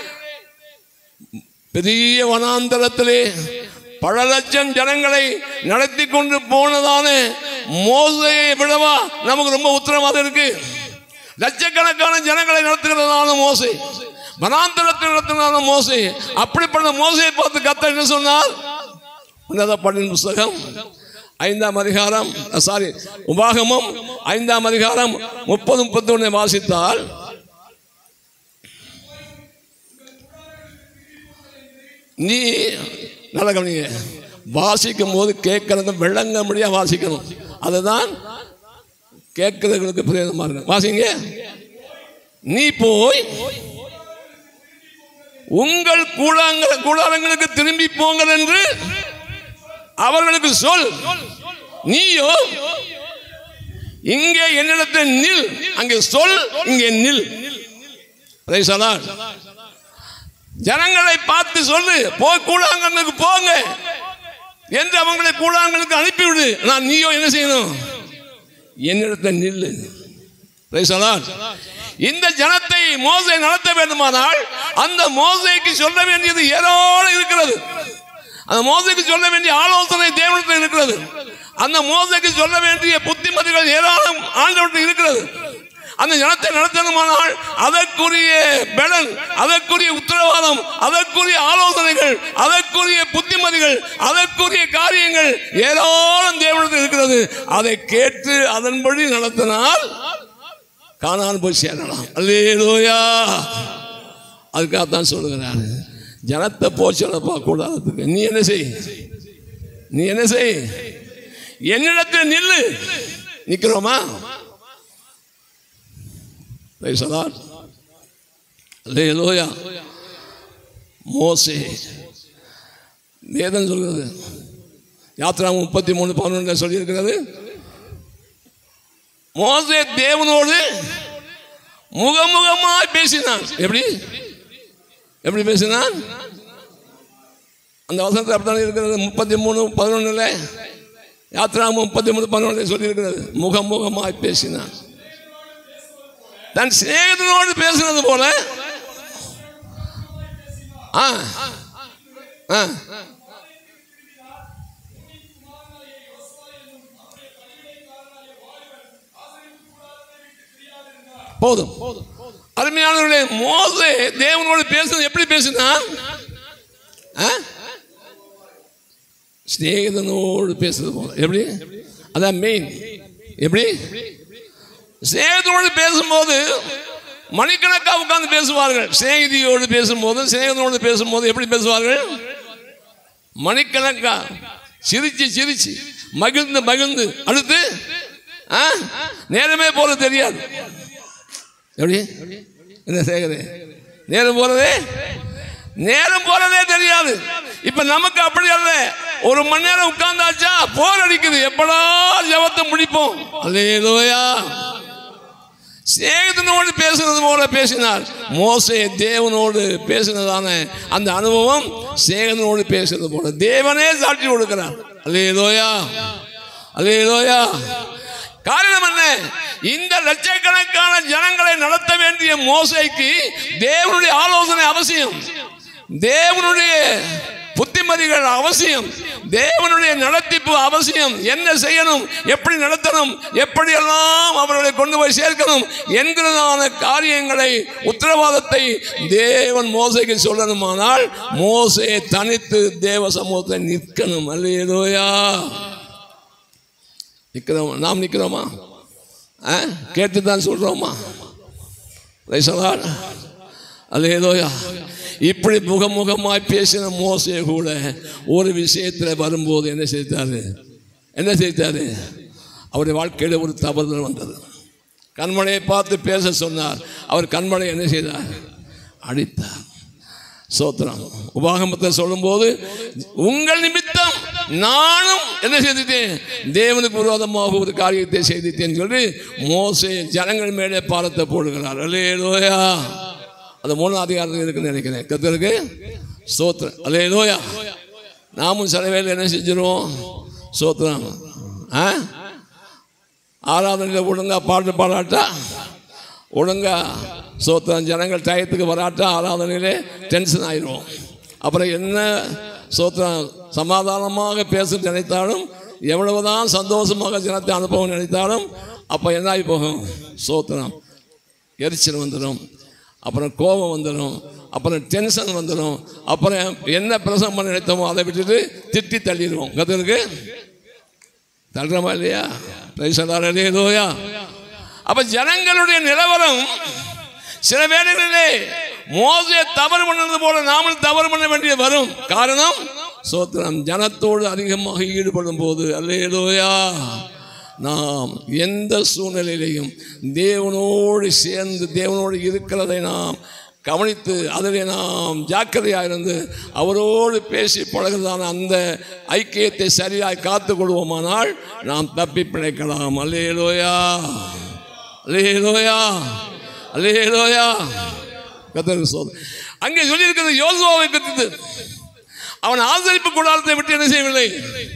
பெரிய வனாந்தரத்திலே பல லட்சம் ஜனங்களை நடத்தி கொண்டு போனதான மோசேயை விடவா நமக்கு ரொம்ப உத்தரவாதம் இருக்கு. லட்சக்கணக்கான ஜனங்களை நடத்துகிறதான மோசே, வனாந்தரத்தில் நடத்தினான மோசே, அப்படிப்பட்ட மோசையை பார்த்து கர்த்தர் என்ன சொன்னார்? உன்னதப்பாட்டின் புஸ்தகம் 5ஆம் அதிகாரம், உபாகமம் 5ஆம் அதிகாரம் 30-31 வாசித்தால், நீ நல்ல கவனிங்க, வாசிக்கும் போது கேட்கறது விளங்க முடியா வாசிக்கணும். அதுதான் கேட்கிறவர்களுக்கு பிரயோஜனமா இருக்கு. வாசிங்க. நீ போய் உங்கள் கூடாரங்களுக்கு திரும்பி போங்கள் என்று அவர்களுக்கு சொல். நீயோ இங்கே என்னிடத்தில் நில், அங்கே சொல், இங்கே நில். ஜனங்களை பார்த்து சொல்லு, போய் கூடாரங்களுக்கு போங்க என்று அவங்களை கூடாரங்களுக்கு அனுப்பிவிடு. நான் நீயோ என்ன செய்யணும்? என்னிடத்தில் நில்லு. இந்த ஜனத்தை மோசே நடத்த வேண்டுமானால் அந்த மோசேக்கு சொல்ல வேண்டியது ஏராளம் இருக்கிறது. அந்த மோசேக்கு சொல்ல வேண்டிய ஆலோசனை தேவனிடத்தில் இருக்கிறது. அந்த மோசேக்கு சொல்ல வேண்டிய புத்திமதிகள் ஏராளம் ஆண்டவரிடத்தில் இருக்கிறது. அந்த ஜனத்தை நடத்தணுமானால் அதற்குரிய பலன், அதற்குரிய உத்தரவாதம், அதற்குரிய ஆலோசனைகள், அதற்குரிய புத்திமதிகள், அதற்குரிய காரியங்கள் ஏராளம் தேவனிடத்தில் இருக்கிறது. அதை கேட்டு அதன்படி நடத்தினால் கானான் போய் சேரலாம். அல்லேலூயா. அதுக்காகத்தான் சொல்லுகிறார், ஜனத்தை போச்சலப்பா கூடாததுக்கு நீ என்ன செய், நீ என்ன செய், என்னிடத்தில் நில்லு. நிக்கிறோமா? அல்லேலூயா. மோசே வேதம் சொல்கிறது, யாத்திராகமம் 33:11 சொல்லி இருக்கிறது, மோசே தேவனோடு முகமுகமாய் பேசினான். எப்படி எப்படி பேசினான்? அந்த வசனத்தில் அப்படித்தான் இருக்கிறது. 33:11 யாத்திராகமம் 33:11 சொல்லி இருக்கிறது, முகமுகமாய் பேசினான். தன் சிநேகிதனோடு பேசினது போல போதும். அருமையானவர்களே, மோசே தேவனோடு பேசுறது எப்படி பேசினான்? சிநேகிதனோடு பேசுறது போல. எப்படி? அதான் மெயின். எப்படி? சிநேகிதனோடு பேசும்போது மணிக்கணக்காக உட்கார்ந்து பேசுவார்கள். சிநேகிதியோடு பேசும்போது, சிநேகிதனோடு பேசும்போது எப்படி பேசுவார்கள்? மணிக்கணக்கா சிரிச்சு சிரிச்சு மகிழ்ந்து மகிழ்ந்து அடுத்து நேரமே போல தெரியாது. எப்படி? என்ன சேகரே, நேரம் போறதே தெரியாது. இப்ப நமக்கு அப்படி அல்ல. 1 மணி நேரம் உட்கார்ந்தாச்சா போர் அடிக்குது, எப்படா ஜெபத்தை முடிப்போம். அல்லேலூயா. சேகதனோடு பேசுறது போல பேசினார் மோசே. தேவனோடு பேசினதான அந்த அனுபவம் சேகதனோடு பேசுறது போல தேவனே சாட்சி கொடுக்கிறார். அல்லேலூயா, அல்லேலூயா. காரணம் என்ன? இந்த லட்சக்கணக்கான ஜனங்களை நடத்த வேண்டிய மோசேக்கு தேவனுடைய ஆலோசனை அவசியம், தேவனுடைய புத்திமதிகள் அவசியம், தேவனுடைய நடத்திப்பு அவசியம். என்ன செய்யணும், எப்படி நடத்தணும், எப்படியெல்லாம் அவர்களை கொண்டு போய் சேர்க்கணும் என்கிறதான காரியங்களை, உத்தரவாதத்தை தேவன் மோசேக்கு சொல்லணுமானால் மோசே தனித்து தேவ சமூகத்தை நிற்கணும். அல்லேலூயா. நிற்கிறோம், நாம் நிற்கிறோமா? கேட்டு தான் சொல்றோமா? அல்லேலூயா. இப்படி முகமுகமாய் பேசின மோசே கூட ஒரு விஷயத்தில் வரும்போது என்ன செய்தாரு? அவருடைய வாழ்க்கையில் ஒரு தவறுதல் வந்தது. கண்மலையை பார்த்து பேச சொன்னார். அவர் கண்மலை என்ன செய்தார்? அடித்தார். சோத்திரம். உபாகமத்தை சொல்லும்போது உங்கள் நிமித்தம் நானும் என்ன செய்துட்டேன்? தேவனுக்கு விரோதமாக ஒரு காரியத்தை செய்துட்டேன் சொல்லி மோசே ஜனங்கள் மேலே பாரத்தை போடுகிறார். அல்லேலூயா. அது 3ஆம் அதிகாரத்தில் இருக்குன்னு நினைக்கிறேன். கர்த்தருக்கு ஸ்தோத்திரம். அல்லேலூயா. நாமும் சில வேலை என்ன செஞ்சிருவோம்? ஸ்தோத்திரம். ஆராதனையில் ஒழுங்கா பாட்டு பாடாட்டா, ஒழுங்கா ஸ்தோத்திரம் ஜனங்கள் டயத்துக்கு வராட்டா ஆராதனையிலே டென்ஷன் ஆயிடுவோம். அப்புறம் என்ன ஸ்தோத்திரம் சமாதானமாக பேச நினைத்தாலும், எவ்வளவுதான் சந்தோஷமாக ஜனத்தை அனுப்பவும் நினைத்தாலும் அப்போ என்ன ஆகி போகும்? ஸ்தோத்திரம் எரிச்சல் வந்துடும், அப்புறம் கோபம் வந்துடும், அப்புறம் டென்ஷன் வந்துடும், அப்புறம் என்ன பிரசங்கம் பண்ண நினைத்தோமோ அதை விட்டுட்டு திட்டி தள்ளிடுவோம். கர்த்தருக்கு தள்ளுறமா இல்லையா? லோயா. அப்ப ஜனங்களுடைய நிலவரம் சில வேளைகளிலே மோசே தவறு பண்ணது போல நாமும் தவறு பண்ண வேண்டியது வரும். காரணம் ஸ்தோத்திரம் ஜனத்தோடு அதிகமாக ஈடுபடும் போது. அல்லேலூயா. நாம் எந்த சூழ்நிலையிலையும் தேவனோடு சேர்ந்து தேவனோடு இருக்கிறதை நாம் கவனித்து அதில் நாம் ஜாக்கிரதையாக இருந்து அவரோடு பேசி பழகிறதான அந்த ஐக்கியத்தை சரியாய் காத்து கொள்வோமானால் நாம் தப்பி பிழைக்கலாம். அல்லேலூயா, அல்லேலூயா, அல்லேலூயா. கர்த்தருக்கு ஸ்தோத்திரம். அங்கே சொல்லியிருக்கிறது யோசுவாவை குறித்து. அவன் ஆசரிப்பு கூடாரத்தை விட்டு என்ன செய்யவில்லை?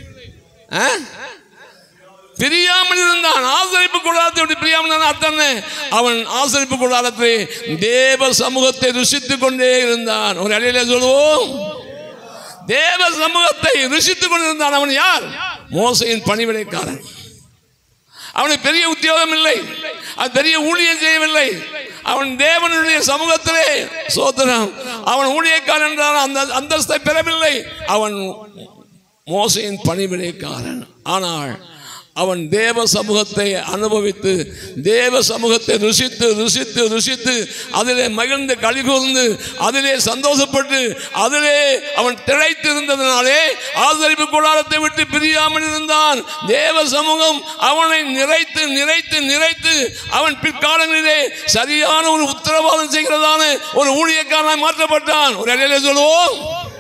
பிரியாமல் இருந்தான். ஆசரிப்பு கூடாரத்தை விட்டு பிரியாமல் அர்த்தம் அவன் ஆசரிப்பு கூடாரத்தை தேவ சமூகத்தை ருசித்துக் கொண்டே இருந்தான். ஒரு அடியிலே சொல்லுவோம், தேவ சமூகத்தை ருசித்துக் கொண்டிருந்தான். அவன் யார்? மோசையின் பணிவிடைக்காரன். அவனுக்கு பெரிய உத்தியோகம் இல்லை, அது பெரிய ஊழியம் செய்யவில்லை. அவன் தேவனுடைய சமூகத்திலே சோதரம் அவன் ஊழியக்காரன் என்றால் அந்த அந்தஸ்தை பெறவில்லை. அவன் மோசேயின் பணிவிடைக்காரன். ஆனால் அவன் தேவ சமூகத்தை அனுபவித்து தேவ சமூகத்தை ருசித்து ருசித்து ருசித்து அதிலே மகிழ்ந்து கலிகூர்ந்து அதிலே சந்தோஷப்பட்டு அதிலே அவன் திளைத்திருந்ததினாலே ஆசரிப்பு கூடாரத்தை விட்டு பிரியாமல் இருந்தான். தேவ சமூகம் அவனை நிறைத்து நிறைத்து நிறைத்து அவன் பிற்காலங்களிலே சரியான ஒரு உத்தரவாதம் செய்கிறதான ஒரு ஊழியக்காரனாய் மாற்றப்பட்டான். ஒரு இடையிலே சொல்லுவோம்,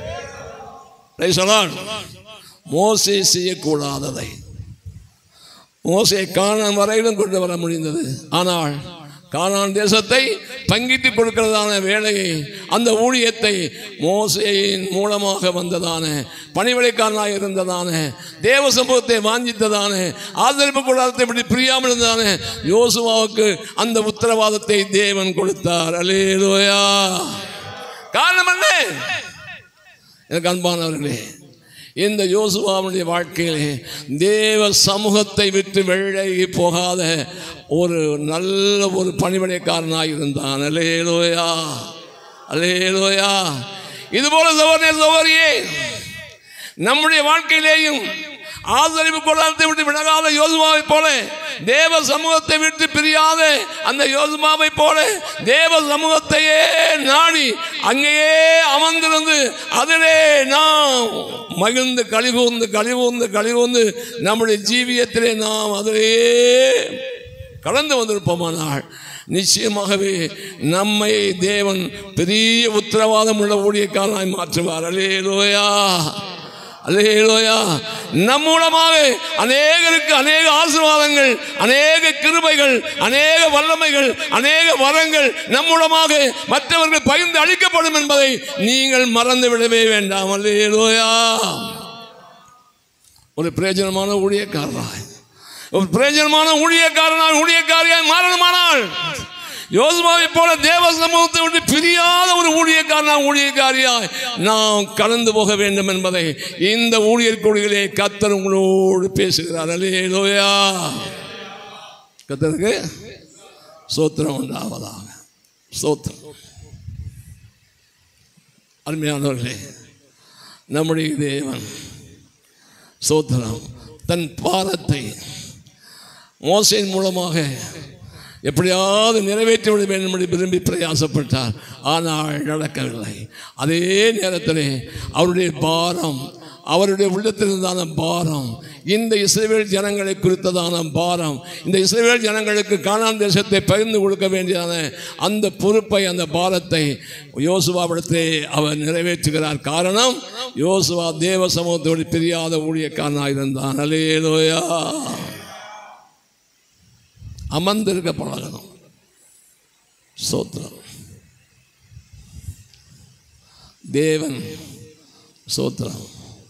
மோசே செய்யக்கூடாததை மோசே கானான் வரையிலும் கொண்டு வர முடிந்தது. ஆனால் கானான் தேசத்தை பங்கிட்டு கொடுக்கிறதான வேலையை, அந்த ஊழியத்தை மோசேயின் மூலமாக வந்ததான பணிவிடைக்காரனாக இருந்ததான தேவ சமூகத்தை வாஞ்சித்ததான ஆதரிப்பு கூடாரத்தை பற்றி பிரியாமல் இருந்ததான யோசுவாவுக்கு அந்த உத்தரவாதத்தை தேவன் கொடுத்தார். அல்லேலூயா. காரணம் என்ன? எனக்கு அன்பானவர்களே, இந்த யோசுவாவுடைய வாழ்க்கையிலே தேவ சமூகத்தை விட்டு வெளியே போகாத ஒரு நல்ல ஒரு பணிவிடைக்காரனாக இருந்தான். அல்லேலூயா, அல்லேலூயா. இதுபோல சகோதரியே, நம்முடைய வாழ்க்கையிலேயும் ஆதரிப்பு கூடாரத்தை விட்டு விலகாத யோசுவாவை போல, தேவ சமூகத்தை விட்டு பிரியாத அந்த யோசுவாவை போல தேவ சமூகத்தையே நாடி அங்கேயே அமர்ந்திருந்து அதிலே நாம் மகிழ்ந்து கலிகூர்ந்து கலிகூர்ந்து கலிகூர்ந்து நம்முடைய ஜீவியத்திலே நாம் அதிலேயே கடந்து வந்திருப்போமானால் நிச்சயமாகவே நம்மை தேவன் பெரிய உத்தரவாதம் உள்ள ஊழியக்காரனாய் மாற்றுவார். அல்லேலூயா, அல்லேலூயா. நம் மூலமாக அநேகருக்கு அநேக ஆசீர்வாதங்கள், அநேக கிருபைகள், அநேக வல்லமைகள், அநேக வரங்கள் நம் மூலமாக மற்றவர்கள் பகிர்ந்து அளிக்கப்படும் என்பதை நீங்கள் மறந்து விடவே வேண்டாம். அல்லேலூயா. ஒரு பிரயோஜனமான ஊழியக்காரனாய், ஒரு பிரயோஜனமான ஊழியக்காரியாய் மாறணுமானால் யோசுவாவை போல தேவ சமூகத்தை விட்டு பிரியாத ஒரு ஊழியக்காரியாய் நாம் கடந்து போக வேண்டும் என்பதை இந்த ஊழியர் கொடிகளே கர்த்தர் உங்களோடு பேசுகிறார். அல்லேலூயா. கர்த்தருக்கு ஸ்தோத்திரம் உண்டாவதாக. ஸ்தோத்திரம். அருமையானவர்களே, நம்முடைய தேவன் ஸ்தோத்திரம் தன் பாரத்தை மோசேயின் மூலமாக எப்படியாவது நிறைவேற்றிவிட வேண்டும் என்று விரும்பி பிரயாசப்பட்டார். ஆனால் நடக்கவில்லை. அதே நேரத்தில் அவருடைய பாரம், அவருடைய உள்ளத்திலிருந்தான பாரம், இந்த இஸ்ரவேல் ஜனங்களை குறித்ததான பாரம், இந்த இஸ்ரவேல் ஜனங்களுக்கு கானான் தேசத்தை பகிர்ந்து கொடுக்க வேண்டியதான அந்த பொறுப்பை, அந்த பாரத்தை யோசுவாவிடத்திலே அவர் நிறைவேற்றுகிறார். காரணம், யோசுவா தேவ சமூகத்தோடு பிரியாத ஊழியக்காரனாக இருந்தான். அல்லேலூயா. அமர்ந்திருக்க பழகணும். ஸ்தோத்திரம். தேவன் ஸ்தோத்திரம்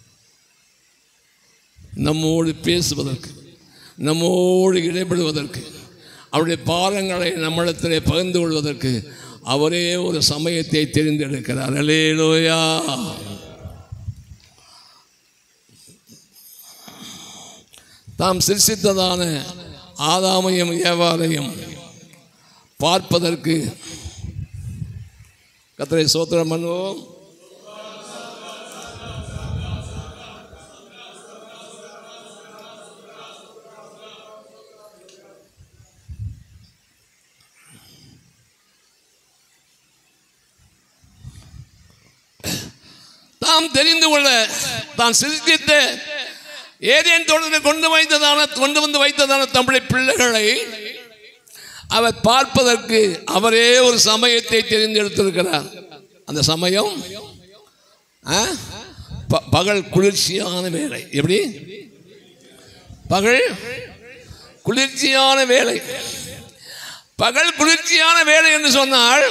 நம்மோடு பேசுவதற்கு, நம்மோடு இடைபடுவதற்கு, அவருடைய பாரங்களை நம்மிடத்திலே பகிர்ந்து கொள்வதற்கு அவரே ஒரு சமயத்தை தெரிந்தெடுக்கிறார். அல்லேலூயா. தாம் சிருஷ்டித்ததான ஆதாமையும் ஏவாளையும் பார்ப்பதற்கு கர்த்தரை ஸ்தோத்திரம் பண்ணுவோம். தாம் தெரிந்து கொள்ள தான் சிருஷ்டித்த ஏதேன் தோட்டத்தை கொண்டு வந்து வைத்ததான தம்முடைய பிள்ளைகளை அவர் பார்ப்பதற்கு அவரே ஒரு சமயத்தை தெரிந்தெடுத்திருக்கிறார். அந்த சமயம் பகல் குளிர்ச்சியான வேலை. எப்படி? பகல் குளிர்ச்சியான வேலை. பகல் குளிர்ச்சியான வேலை என்று சொன்னால்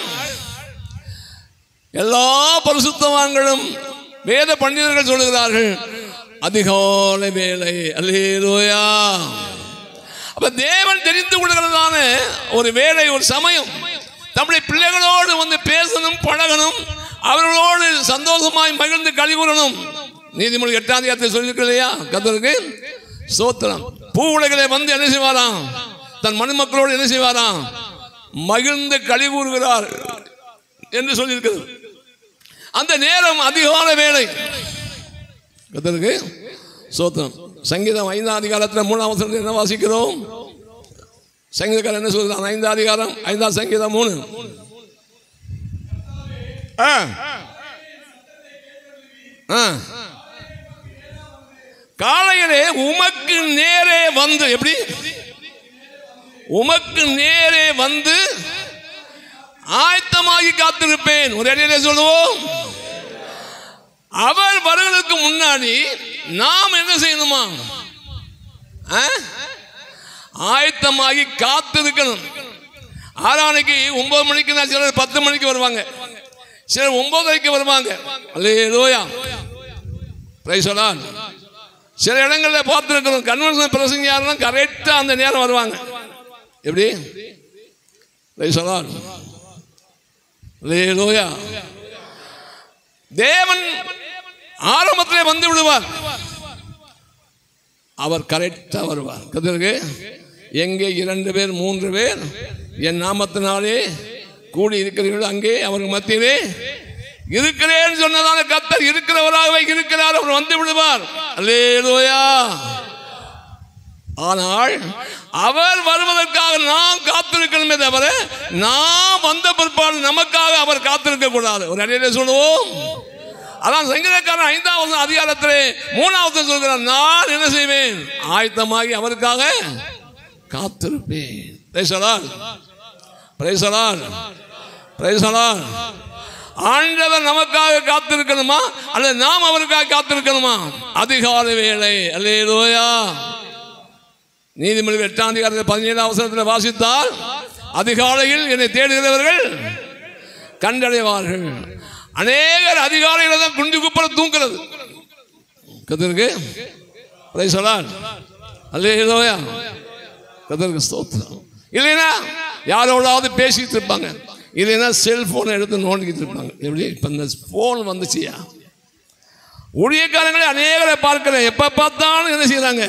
எல்லா பரிசுத்தவான்களும் வேத பண்டிதர்கள் சொல்லுகிறார்கள் அதிகாலை வேலை. அல்லேலூயா. அப்ப தேவன் தெரிந்து கொள்கிறதான ஒரு வேலை, ஒரு சமயம், நம்முடைய பிள்ளைகளோடு வந்து பேசணும், பழகணும், அவர்களோடு சந்தோஷமாய் மகிழ்ந்து கழிவுறணும். நீதிமொழி 8ஆம் அதிகாரத்தில் சொல்லியிருக்க இல்லையா? கர்த்தருக்கு ஸ்தோத்திரம். பூ உலகிலே வந்து என்ன செய்வாராம்? தன் மனுமக்களோடு என்ன செய்வாராம்? மகிழ்ந்து களி கூறுகிறார் என்று சொல்லியிருக்கிறது. அந்த நேரம் அதிகாலை வேளை. கர்த்தருக்கு ஸ்தோத்திரம். சங்கீதம் 5ஆம் அதிகாரத்தில் 3ஆம் வசனத்தில் என்ன வாசிக்கிறோம்? சங்கீதக்காரர் என்ன சொல்கிறான்? 5ஆம் அதிகாரம் 5ஆம் சங்கீதம் 3. காலையிலே உமக்கு நேரே வந்து, எப்படி? உமக்கு நேரே வந்து ஆயத்தமாகி காத்திருப்பேன். ஒரு இடையிலே சொல்லுவோம், அவர் வருவதற்கு முன்னாடி நாம் என்ன செய்யணுமா? ஆயத்தமாகி காத்திருக்கணும். 6 9 மணிக்கு, சிலர் 10 மணிக்கு வருவாங்க, சிலர் 9:30 வருவாங்க. அல்லேலூயா, பிரைஸ் தி லார்ட். சில இடங்களில் பார்த்துருக்கணும், கன்வென்ஷன் பிரசங்க யாருன்னா கரெக்டாக அந்த நேரம் வருவாங்க. எப்படி? Praise the lord. அல்லேலூயா. தேவன் ஆரம்பத்திலே வந்து விடுவார், அவர் கரெக்டாக வருவார். கர்த்தருக்கு எங்கே 2 பேர் 3 பேர் என் நாமத்தினாலே கூடி இருக்கிறீர்கள் அங்கே அவர் மத்தியிலே இருக்கிறேன் சொன்னதான கர்த்தர் இருக்கிறவராகவே இருக்கிறார். அவர் வந்து விடுவார். அல்லேலூயா. ஆனால் அவர் வருவதற்காக நாம் காத்திருக்கணுமே தவிர நாம் வந்த பிற்பாடு நமக்காக அவர் காத்திருக்க கூடாது. ஒரு அடியிலே சொல்லுவோம். அதான் சங்கீதக்காரன் 5ஆம் அதிகாரத்திலே 3ஆவது சொல்கிறார், நான் என்ன செய்வேன்? ஆயத்தமாகி அவருக்காக காத்திருப்பேன். Praise the lord, praise the lord, praise the lord. ஆண்டவர் நமக்காக காத்திருக்கணுமா அல்லது நாம் அவருக்காக காத்திருக்கணுமா? அதிகாலை வேளை. அல்லேலூயா. நீதிமொழிகள் 8ஆம் அதிகாரத்தில் 17ஆம் வசனத்தில் வாசித்தால், அதிகாலையில் என்னை தேடுகிறவர்கள் கண்டடைவார்கள். அநேகர் அதிகாலையில் தான் குஞ்சு குப்பர தூங்குறது. கர்த்தருக்கு பிரைஸ் தி லார்ட். அல்லேலூயா. கர்த்தருக்கு ஸ்தோத்திரம். இல்லைன்னா யாரோடாவது பேசிட்டு இருப்பாங்க, இல்லைன்னா செல்போனை எடுத்து நோண்டிக்கிட்டு இருப்பாங்க. எப்படி? இப்போ இந்த ஃபோன் வந்துச்சியா, ஊழியக்காரங்களே அநேகரை பார்க்கிறேன், எப்போ பார்த்தாலும் என்ன செய்யறாங்க?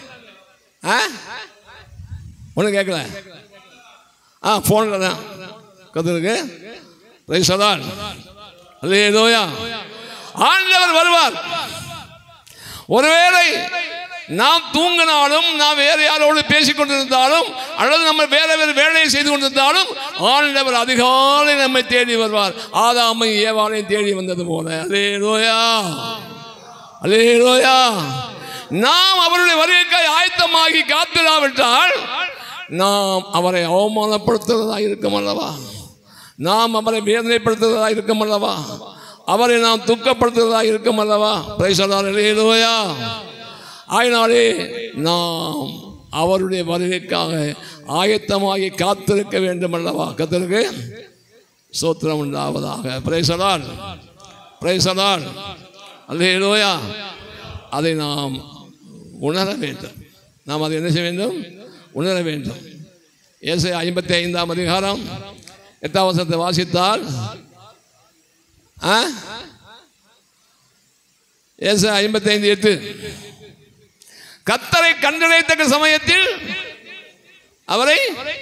ஒன்றும் கேட்கல, ஃபோனில் தான். கர்த்தருக்கு பிரைஸ் தி லார்ட். அல்லேலூயா. ஆண்டவர் வருவார். ஒருவேளை நாம் தூங்கினாலும், நாம் வேறு யாரோடு பேசிக் கொண்டிருந்தாலும், அல்லது நம்ம வேற வேறு வேலையை செய்து கொண்டிருந்தாலும் ஆண்டவர் அதிகாலை நம்மை தேடி வருவார். ஆதாமை ஏவாளையும் தேடி வந்தது போல. அல்லேலூயா, அல்லேலூயா. நாம் அவருடைய வருகைக்காய் ஆயத்தமாகி காத்திராவிட்டால் நாம் அவரை அவமானப்படுத்துவதாக இருக்கும் அல்லவா? நாம் அவரை வேதனைப்படுத்துவதாக இருக்கும் அல்லவா? அவரை நாம் துக்கப்படுத்துவதாக இருக்கும் அல்லவா? Price the lord. அல்லேலூயா. ஆயினாலே நாம் அவருடைய வருகைக்காக ஆயத்தமாகி காத்திருக்க வேண்டும் அல்லவா? கர்த்தருக்கு ஸ்தோத்திரம் உண்டாவதாக. Praise the lord, praise the lord. அல்லேலூயா. அதை நாம் உணர வேண்டும். நாம் அதை என்ன செய்ய வேண்டும்? உணர வேண்டும். ஏசாயா 55ஆம் அதிகாரம் 8ஆம் வசனத்தை வாசித்தால், ஏசாயா 55:8, கர்த்தரை கண்டடையத்தக்க சமயத்தில் அவரை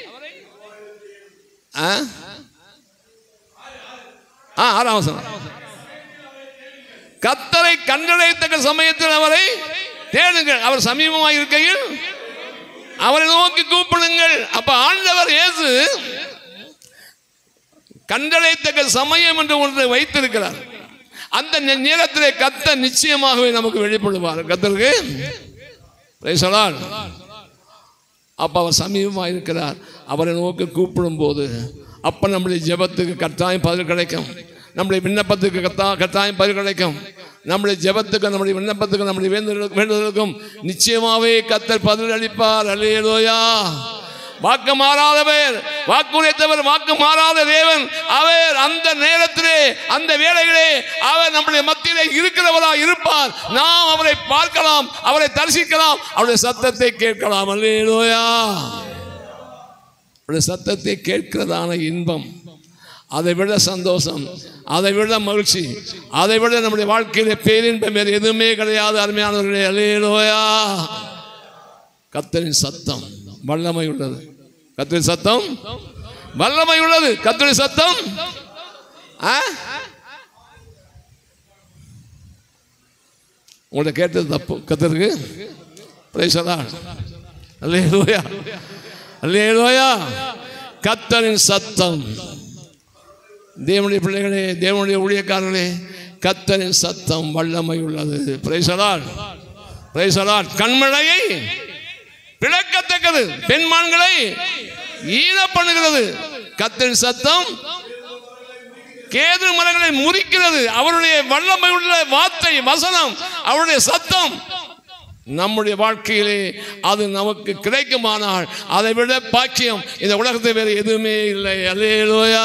6ஆம் வசனம், கர்த்தரை கண்டடையத்தக்க சமயத்தில் அவரை தேடுங்கள், அவர் சமீபமாக இருக்கையில் அவரை நோக்கி கூப்பிடுங்கள். அப்ப ஆண்டவர் இயேசு கண்டடையத்தக்க சமயம் என்று ஒன்றை வைத்திருக்கிறார். அந்த நேரத்திலே கர்த்தர் நிச்சயமாகவே நமக்கு வெளிப்படுவார். கர்த்தருக்கு பிரைஸ் தி லார்ட். அப்ப அவர் சமீபமாக இருக்கிறார். அவரை நோக்கி கூப்பிடும் போது அப்ப நம்முடைய ஜெபத்துக்கு கட்டாயம் பதில் கிடைக்கும். நம்முடைய விண்ணப்பத்துக்கு கட்டாயம் பதில் கிடைக்கும். நம்முடைய ஜெபத்துக்கு, நம்முடைய விண்ணப்பத்துக்கு, நம்முடைய வேண்டுதலுக்கும் நிச்சயமாகவே கர்த்தர் பதில் அளிப்பார். அல்லேலூயா. வாக்கு மாறாதவர், வாக்குரைத்தவர், வாக்கு மாறாத தேவன் அவர். அந்த நேரத்திலே, அந்த வேளையிலே அவர் நம்முடைய மத்தியிலே இருக்கிறவராக இருப்பார். நாம் அவரை பார்க்கலாம், அவரை தரிசிக்கலாம், அவருடைய சத்தத்தை கேட்கலாம். அல்லேலூயா. அவருடைய சத்தத்தை கேட்கிறதான இன்பம், அதை விட சந்தோஷம், அதை விட மகிழ்ச்சி, அதை விட நம்முடைய வாழ்க்கையில பேரின்பம் வேறு எதுவுமே கிடையாது. அருமையானவர்களே, அல்லேலூயா. கர்த்தரின் சத்தம் வல்லமை உள்ளது. கர்த்தரின் சத்தம் வல்லமை உள்ளது. கர்த்தரின் சத்தம் உங்கள்ட்ட கேட்டது தப்பு. கர்த்தருக்கு பிரைஸ் தி லார்ட். அல்லேலூயா அல்லேலூயா. கர்த்தரின் சத்தம். தேவனுடைய பிள்ளைகளே, தேவனுடைய ஊழியக்காரர்களே, கர்த்தரின் சத்தம் வல்லமை உள்ளது. Praise the lord praise the lord. கண்மழையை பிளக்கத்தக்கது, பெண்மான்களை ஈன பண்ணுகிறது. கர்த்தரின் சத்தம் கேது மரங்களை முறிக்கிறது. அவருடைய வல்லமை உள்ள வார்த்தை வசனம், அவருடைய சத்தம் நம்முடைய வாழ்க்கையிலே அது நமக்கு கிடைக்குமானால் அதை விட பாக்கியம் இந்த உலகத்தை வேறு எதுவுமே இல்லை. அல்லேலூயா.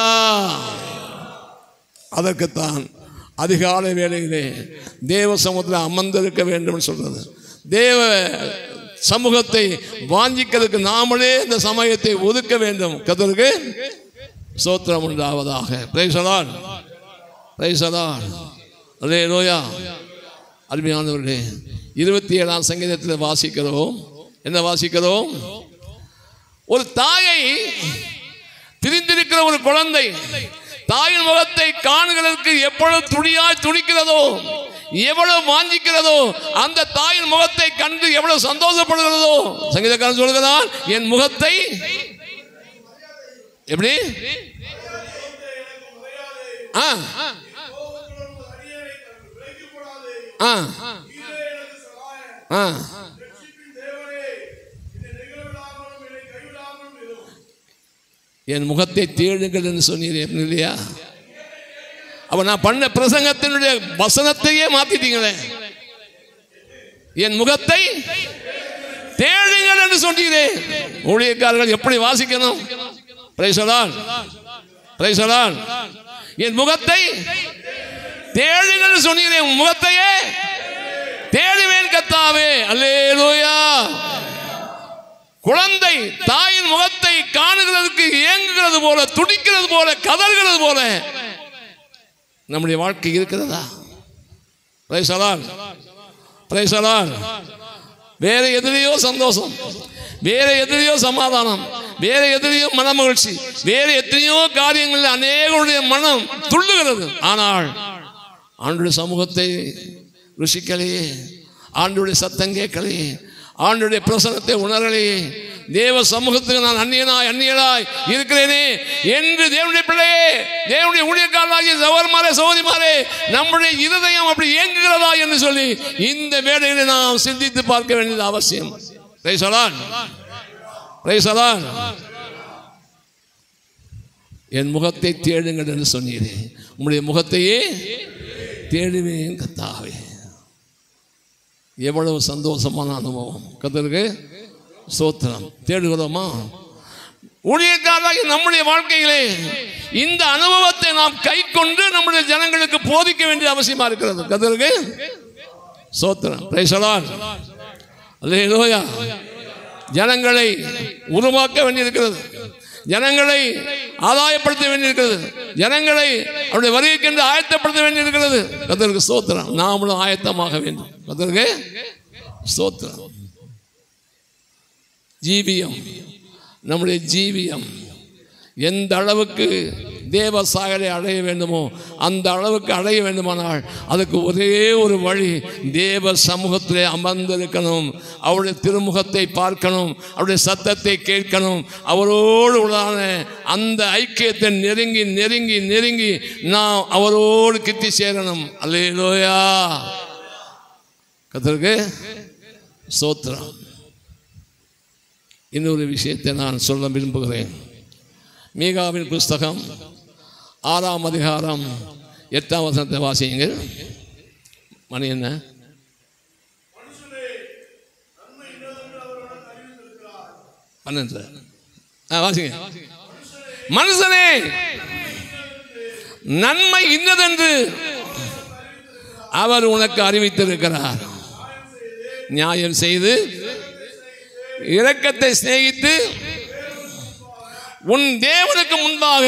அதற்குத்தான் அதிகாலை வேளையிலே தேவ சமூகத்தில் அமர்ந்திருக்க வேண்டும் சொல்றது. தேவ சமூகத்தை வாஞ்சிக்கிறதுக்கு நாமளே இந்த சமயத்தை ஒதுக்க வேண்டும். கர்த்தருக்கு ஸ்தோத்திரம் உண்டாவதாக. Praise the lord praise the lord. அல்லேலூயா. அருமையானவர்களே, 27ஆம் சங்கீதத்தில் வாசிக்கிறோம். என்ன வாசிக்கிறோம்? ஒரு தாயை பிரிந்திருக்கிற ஒரு குழந்தை தாயின் முகத்தை காணுகிறதுக்கு எவ்வளவு துடியாய் துடிக்கிறதோ, எவ்வளவு வாஞ்சிக்கிறதோ, அந்த தாயின் முகத்தை கண்டு எவ்வளவு சந்தோஷப்படுகிறதோ, சங்கீதக்காரன் சொல்கிறான், என் முகத்தை எப்படி என் முகத்தை தேடுங்கள் என்று சொன்னீர் இல்லையா? அப்ப நான் பண்ண பிரசங்கத்தினுடைய வசனத்தையே மாத்திட்டீங்களே. என் முகத்தை தேடுங்கள் என்று சொன்னீரே. ஊழியக்காரர்கள் எப்படி வாசிக்கணும்? Praise the lord praise the lord. என் முகத்தை தேடுங்கள் என்று சொன்னீரே, உன் முகத்தையே தேடுவேன் கர்த்தாவே. அல்லேலூயா. குழந்தை தாயின் முகத்தை காணுகிறதுக்கு ஏங்குகிறது போல, துடிக்கிறது போல, கதறுகிறது போல நம்முடைய வாழ்க்கை இருக்கிறதா? Praise the lord praise the lord. வேற எதிரையோ சந்தோஷம், வேற எதிரையோ சமாதானம், வேற எதிரையோ மனமகிழ்ச்சி, வேற எத்தனையோ காரியங்கள் அநேகருடைய மனம் துள்ளுகிறது. ஆனால் ஆண்டவருடைய சமூகத்தை ருசிக்கலையே, ஆண்டவருடைய சத்தம் கேட்கலையே, ஆண்டவருடைய பிரசனத்தை உணரலையே, தேவ சமூகத்துக்கு நான் அந்நியனாய் இருக்கிறேனே என்று தேவனுடைய பிள்ளையே, தேவனுடைய ஊழியக்காரராகிய சகோதரமாரே சகோதரிமாரே, நம்முடைய இருதயம் அப்படி இயங்குகிறதா என்று சொல்லி இந்த வேளையிலே நாம் சிந்தித்து பார்க்க வேண்டியது அவசியம். Praise the lord praise the lord. என் முகத்தை தேடுங்கள் என்று சொன்னீரே, உம்முடைய முகத்தையே தேடுவேன் கர்த்தாவே. எவ்வளவு சந்தோஷமான அனுபவம். கர்த்தருக்கு ஸ்தோத்திரம். தேடுகிறோமா? ஊழியக்காரராகி நம்முடைய வாழ்க்கையிலே இந்த அனுபவத்தை நாம் கை கொண்டு நம்முடைய ஜனங்களுக்கு போதிக்க வேண்டிய அவசியமா இருக்கிறது. கர்த்தருக்கு ஸ்தோத்திரம். பிரைஸ் தி லார்ட் அல்லேலூயா. ஜனங்களை உருவாக்க வேண்டியிருக்கிறது, ஜனங்களை ஆதாயப்படுத்த வேண்டியிருக்கிறது, ஜனங்களை அவருடைய வருகைக்கென்று ஆயத்தப்படுத்த வேண்டியிருக்கிறது. கர்த்தருக்கு ஸ்தோத்திரம். நாமளும் ஆயத்தமாக வேண்டும். கர்த்தருக்கு ஸ்தோத்திரம். ஜீவியம், நம்முடைய ஜீவியம் எந்த அளவுக்கு தேவ சாயலை அடைய வேண்டுமோ அந்த அளவுக்கு அடைய வேண்டுமானால் அதுக்கு ஒரே ஒரு வழி, தேவ சமூகத்திலே அமர்ந்திருக்கணும், அவருடைய திருமுகத்தை பார்க்கணும், அவருடைய சத்தத்தை கேட்கணும், அவரோடு உள்ளான அந்த ஐக்கியத்தை நெருங்கி நெருங்கி நெருங்கி நாம் அவரோடு கிட்டி சேரணும். அல்லேலூயா. கர்த்தருக்கு ஸ்தோத்திரம். இன்னொரு விஷயத்தை நான் சொல்ல விரும்புகிறேன். மீகாவின் புஸ்தகம் 6ஆம் அதிகாரம் 8ஆம் வசனத்தை வாசியுங்கள். மணி என்ன? வாசிங்க. மனுஷனே, நன்மை இன்னதென்று அவர் உனக்கு அறிவித்திருக்கிறார். நியாயம் செய்து இரக்கத்தை சிநேகித்து உன் தேவனுக்கு முன்பாக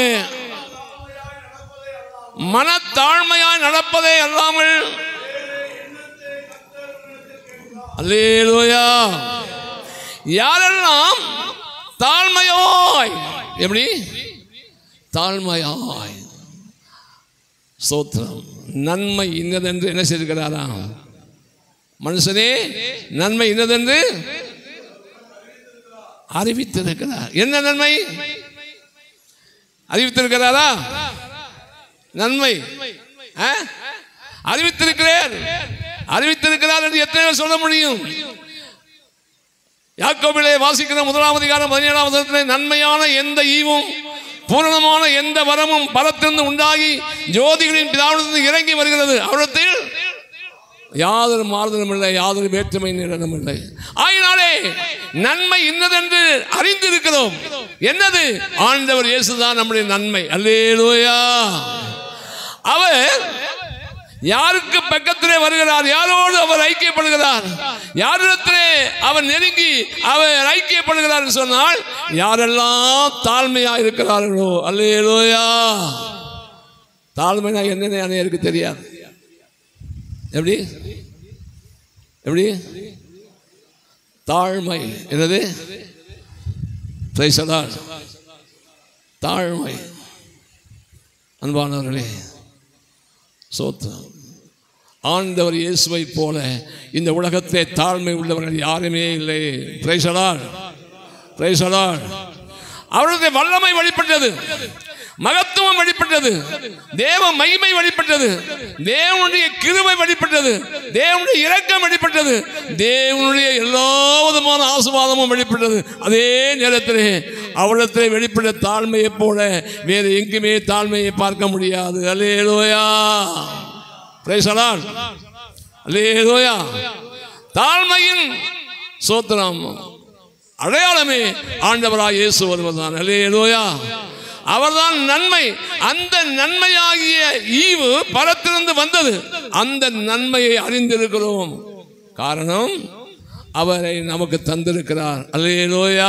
மனத்தாழ்மையாய் நடப்பதே அல்லாமல். அல்லேலூயா. யாரெல்லாம் தாழ்மையாய், எப்படி தாழ்மையாய், ஸ்தோத்திரம், நன்மை இன்னதென்று என்ன செய்திருக்கிறாரா? மனுஷனே நன்மை இன்னதென்று அறிவித்திருக்கிறார். என்ன நன்மை அறிவித்திருக்கிறாரா? நன்மை அறிவித்திருக்கிறார். அறிவித்திருக்கிறார் என்று எத்தனை பேர் சொல்ல முடியும்? யாக்கோபிலே வாசிக்கிற 1ஆம் அதிகாரம் 17ஆம் வசனத்திலே, நன்மையான எந்த ஈவும் பூரணமான எந்த வரமும் பரத்திலிருந்து உண்டாகி ஜோதிகளின் பிதாவிடத்திலிருந்து இறங்கி வருகிறது, அவரிடத்தில் யாதொரு மாறுதலும் இல்லை, யாதொரு வேற்றுமை நிலனும் இல்லை. ஆயினாலே நன்மை இன்னதென்று அறிந்திருக்கிறோம். என்னது? ஆண்டவர் இயேசுதான் நம்முடைய நன்மை. அல்லேலூயா. அவர் யாருக்கு பக்கத்திலே வருகிறார், யாரோடு அவர் ஐக்கியப்படுகிறார், யாரிடத்திலே அவர் நெருங்கி அவர் ஐக்கியப்படுகிறார் என்று சொன்னால், யாரெல்லாம் தாழ்மையா இருக்கிறார்களோ. அல்லேலூயா. தாழ்மைனா என்னன்னு எனக்கு தெரியாது. எப்படி எப்படி தாழ்மை என்னது? தாழ்மை. அன்பானவர்களே, சோத்திரம். ஆண்டவர் இயேசுவை போல இந்த உலகத்திலே தாழ்மை உள்ளவர்கள் யாருமே இல்லை. Praise the lord. Praise the lord. அவருடைய வல்லமை வெளிப்பட்டது, மகத்துவம் வெளிப்பட்டது, தேவ மகிமை வெளிப்பட்டது, தேவனுடைய கிருபை வெளிப்பட்டது, தேவனுடைய இரக்கம் வெளிப்பட்டது, தேவனுடைய எல்லா விதமான ஆசீர்வாதமும் வெளிப்பட்டது. அதே நேரத்திலே அவரிடத்திலே வெளிப்பட்ட தாழ்மையை போல வேறு எங்குமே தாழ்மையை பார்க்க முடியாது. அல்லேலூயா. Praise the lord. அல்லேலூயா. தாழ்மையின் ஸ்தோத்திரம் அடையாளமே ஆண்டவராய் இயேசு வருவதுதான். அல்லேலூயா. அவர்தான் நன்மை. அந்த நன்மையாகிய ஈவு பரத்திலிருந்து வந்தது. அந்த நன்மையை அறிந்திருக்கிறோம். காரணம், அவரை நமக்கு தந்திருக்கிறார். அல்லேலூயா.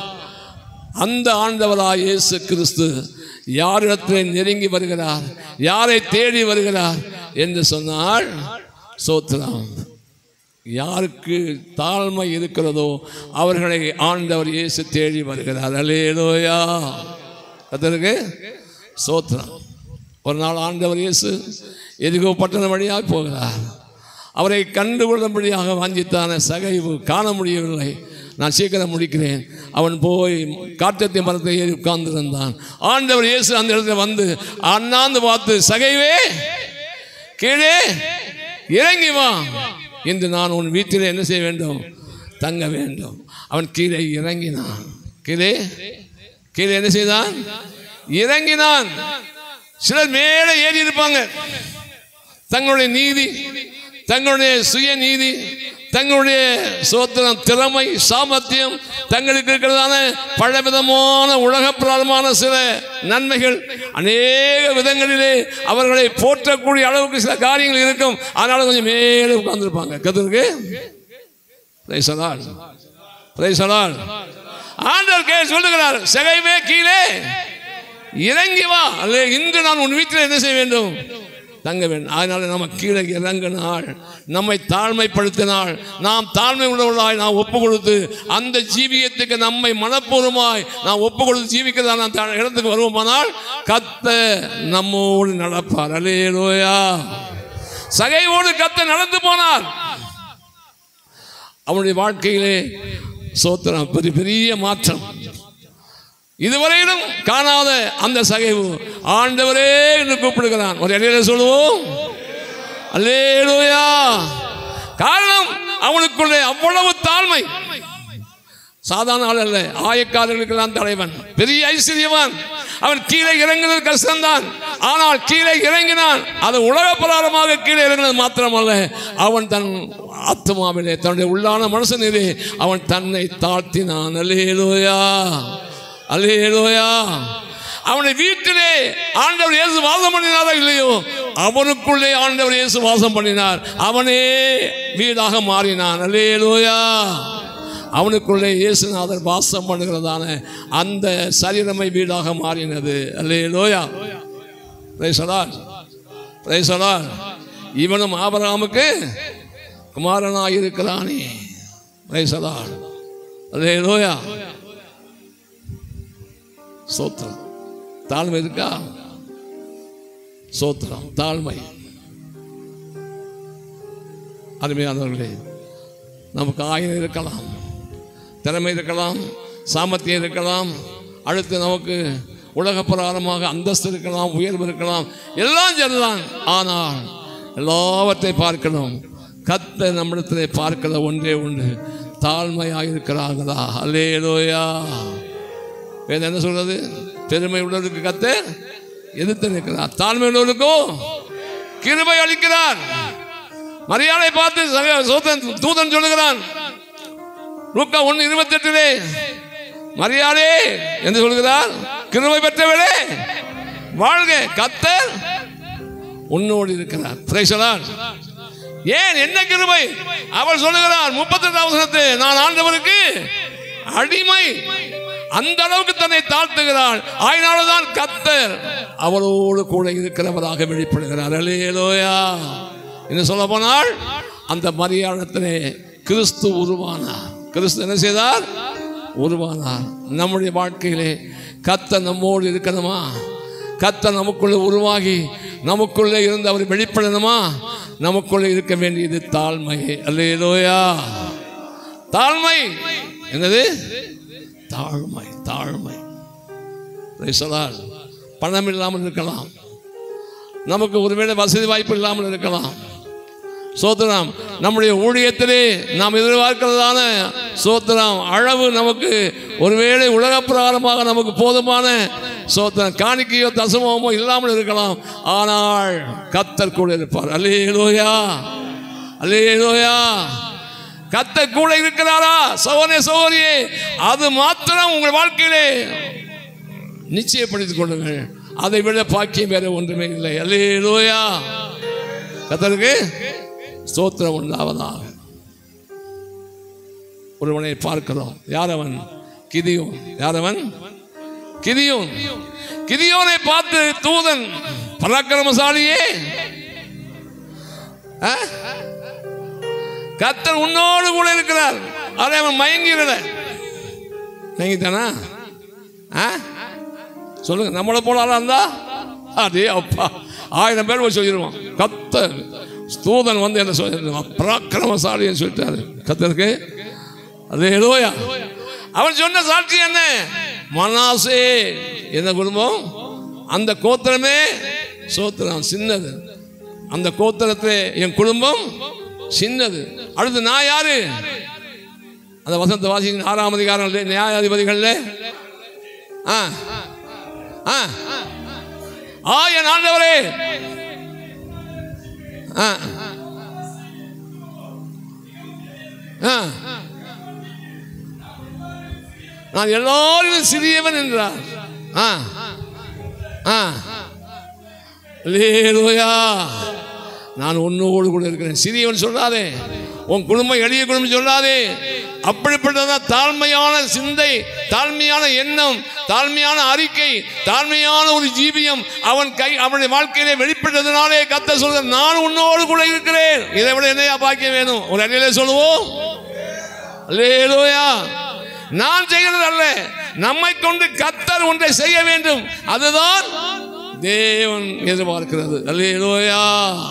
அந்த ஆண்டவராய் இயேசு கிறிஸ்து யாரிடத்திலே நெருங்கி வருகிறார், யாரை தேடி வருகிறார் என்று சொன்னால், சோத்திரம், யாருக்கு தாழ்மை இருக்கிறதோ அவர்களை ஆண்டவர் இயேசு தேடி வருகிறார். அல்லேலூயா. அதற்கு சோத்திரம். ஒரு நாள் ஆண்டவர் இயேசு எரிகோ பட்டணம் வழியாக போகிறார். அவரை கண்டுகொள்ளும்படியாக வாஞ்சித்தான சகைவு காண முடியவில்லை. நான் சீக்கிரம் முடிக்கிறேன். அவன் போய் காற்றத்தின் மரத்தை ஏறி உட்கார்ந்திருந்தான். ஆண்டவர் இயேசு அந்த இடத்துல வந்து அண்ணாந்து பார்த்து, சகைவே கீழே இறங்கி வா, இன்று நான் உன் வீட்டில் என்ன செய்ய வேண்டும்? தங்க வேண்டும். அவன் கீழே இறங்கினான். கீழே என்ன செய்தான்? இறங்கினான். சிலர் மேலே ஏறி இருப்பாங்க. தங்களுடைய நீதி, தங்களுடைய சுய நீதி, தங்களுடைய சோத்திரம், திறமை, சாமர்த்தியம், தங்களுக்கு இருக்கிறதான பலவிதமான உலக பிரதமான சில நன்மைகள், அநேக விதங்களிலே அவர்களை போற்றக்கூடிய அளவுக்கு சில காரியங்கள் இருக்கும். அதனால கொஞ்சம் மேலே உட்கார்ந்துருப்பாங்க. கர்த்தருக்கு praise the lord. Praise the lord. ஆண்டவர் சொல்லுகிறார், சகைவே கீழே இறங்கி வா, அல்ல இன்று நான் உன் வீட்டில் என்ன செய்ய வேண்டும்? தங்க வேண்டும். அதனால நம்ம கீழே இறங்கினால், நம்மை தாழ்மைப்படுத்தினால், நாம் தாழ்மை உள்ளவர்களாய் நாம் ஒப்பு கொடுத்து அந்த ஜீவியத்துக்கு நம்மை மனப்பூர்வமாய் நாம் ஒப்பு கொடுத்து ஜீவிக்கிறதான இடத்துக்கு வருவோமானால் கர்த்தர் நம்மோடு நடப்பார். அல்லேலூயா. சகைவோடு கர்த்தர் நடந்து போனார். அவனுடைய வாழ்க்கையிலே சோத்திரம் பெரிய மாற்றம். இதுவரையிலும் காணாத அந்த சகைவு ஆண்டவரே என்று கூப்பிடுகிறான். ஒரு இடையில சொல்லுவோம் அல்லேலூயா. காரணம், அவனுக்குள்ளே அவ்வளவு தாழ்மை. சாதாரண ஆள் அல்ல, ஆயக்காரர்களுக்கெல்லாம் தலைவன், பெரிய ஐஸ்வர்யவான். அவன் கீழே இறங்கினது கஷ்டம்தான். ஆனால் கீழே இறங்கினான். அது உலக பிரகாரமாக கீழே இறங்கினது மாத்திரமல்ல, அவன் தன் ஆத்மாவிலே, தன்னுடைய உள்ளான மனுஷனிலே அவன் தன்னை தாழ்த்தினான். அல்லேலூயா. அல்லேலூயா. அவனை வீட்டிலே ஆண்டவர் இயேசு வாசம் பண்ணினாரோ இல்லையோ, அவனுக்குள்ளே ஆண்டவர் இயேசு வாசம் பண்ணினார். அவனே வீடாக மாறினான். அல்லேலூயா. அவனுக்குள்ளே இயேசுநாதர் வாசம் பண்ணுகிறதான அந்த சரீரமை வீடாக மாறினது. அல்லேலூயா. Praise the lord. Praise the lord. இவனும் ஆபிரகாமுக்கு குமாரனாக இருக்கிறானே. Praise the lord. அல்லேலூயா. ஸ்தோத்திரம். தாழ்மை இருக்கா? ஸ்தோத்திரம். தாழ்மை. அருமையானவர்களே, நமக்கு ஆயுதம் இருக்கலாம், திறமை இருக்கலாம், சாமர்த்தியம் இருக்கலாம், அடுத்து நமக்கு உலக பிரகாரமாக அந்தஸ்து இருக்கலாம், உயர்வு இருக்கலாம், எல்லாம் சரிதான். ஆனால் எல்லாவற்றையும் பார்க்கணும். கர்த்தர் நம்மிடத்தில் பார்க்கிற ஒன்றே ஒன்று, தாழ்மையாக இருக்கிறார்களா? அல்லேலூயா. வேறு என்ன சொல்றது? பெருமை உள்ளவருக்கு கர்த்தர் எதிர்த்து நிற்கிறார், தாழ்மை உள்ளவருக்கோ கிருபை அளிக்கிறார். மரியாதை பார்த்து தூதன் சொல்லுகிறான், லூக்கா 1:28, மரியாதை என்று சொல்கிறார், கிருபை பெற்றவளே வாழ்க, கர்த்தர் உன்னோடு இருக்கிறார். Praise the lord. ஏன், என்ன கிருபை? அவள் சொல்லுகிறார் 32வது வசனத்தில், நான் ஆண்டவருக்கு அடிமை. அந்த அளவுக்கு தன்னை தாழ்த்துகிறாள். அதனால்தான் கர்த்தர் அவளோடு கூட இருக்கிறவராக வெளிப்படுகிறார். அல்லேலூயா. என்ன சொல்ல போனால், அந்த மரியாதத்திலே கிறிஸ்து உருவானார். கிறிஸ்து என்ன செய்தார்? உருவானார். நம்முடைய வாழ்க்கையிலே கர்த்தர் நம்மோடு இருக்கணுமா? கர்த்தர் நமக்குள்ளே உருவாகி நமக்குள்ளே இருந்து அவர் வெளிப்படணுமா? நமக்குள்ளே இருக்க வேண்டியது தாழ்மை. அல்லேலூயா. தாழ்மை என்னது? தாழ்மை. தாழ்மை. பணம் இல்லாமல் இருக்கலாம், நமக்கு ஒருவேளை வசதி வாய்ப்பு இல்லாமல் இருக்கலாம். சோத்திரம். நம்முடைய ஊழியத்திலே நாம் எதிர்பார்க்கிறதான சோத்திரம் அளவு நமக்கு ஒருவேளை உலக பிரகாரமாக நமக்கு போதுமான சோத்திரம் காணிக்கையோ தசமோ இல்லாமல் இருக்கலாம். ஆனால் கர்த்தர் கூட இருப்பார். அல்லேலூயா. அல்லேலூயா. கர்த்தர் கூட இருக்கிறாரா? சகோதரனே, சகோதரியே, அது மாத்திரம் உங்கள் வாழ்க்கையிலே நிச்சயப்படுத்திக் கொள்ளுங்கள். அதை விட பாக்கியம் வேற ஒன்றுமே இல்லை. அல்லேலூயா. கர்த்தருக்கு ஸ்தோத்திரம் உண்டாவதாக. ஒருவனை பார்க்கிறோம். யார் அவன்? கிதியோன். யார் அவன்? கிதியோன். கிதியோனை பார்த்து தூதன், பராக்கிரமசாலியே, கர்த்தர் உன்னோடு கூட இருக்கிறார். அதை அவன் மயங்கிடல. மயங்கிட்டானா? சொல்லுங்க. நம்மளை போல ஆளா இருந்தா அதே அப்பா 1000 பேர் போய் சொல்லிடுவான். கர்த்தர் தூதன் வந்து என்ன சொல்லிடுவான்? பராக்கிரமசாலின்னு சொல்லிட்டாரு கர்த்தருக்கு. அல்லேலூயா. அவன் சொன்ன சாட்சி என்ன? மனாசே என்ன குடும்பம், அந்த கோத்திரமே சோத்திரம் சின்னது, அந்த கோத்திரத்தை என் குடும்பம் சின்னது. அடுத்து நான் யாரு? அந்த வசந்த வாசி 6ஆம் அதிகாரம் நியாயாதிபதிகள், என் ஆண்டவரே, நான் எல்லாரும் சிறியவன் என்றார். அல்லேலூயா. நான் உன்னோடு கூட இருக்கிறேன். சிறியவன் சொல்லாதே, உன் குடும்பம் எளிய குடும்பம் சொல்லாதே. அப்படிப்பட்டதான் தாழ்மையான சிந்தை, தாழ்மையான எண்ணம், தாழ்மையான அறிக்கை, தாழ்மையான ஒரு ஜீவியம் அவனுடைய வாழ்க்கையிலே வெளிப்பட்டதுனாலே கர்த்தர் சொல்ற, நான் உன்னோடு கூட இருக்கிறேன். இதை விட என்னையா பாக்கியம் வேணும்? ஒரு அடியிலே சொல்லுவோம். அல்லேலூயா. நான் செய்கிறது அல்ல, நம்மை கொண்டு கர்த்தர் ஒன்றை செய்ய வேண்டும். அதுதான் தேவன் எதிர்பார்க்கிறது. அல்லேலூயா.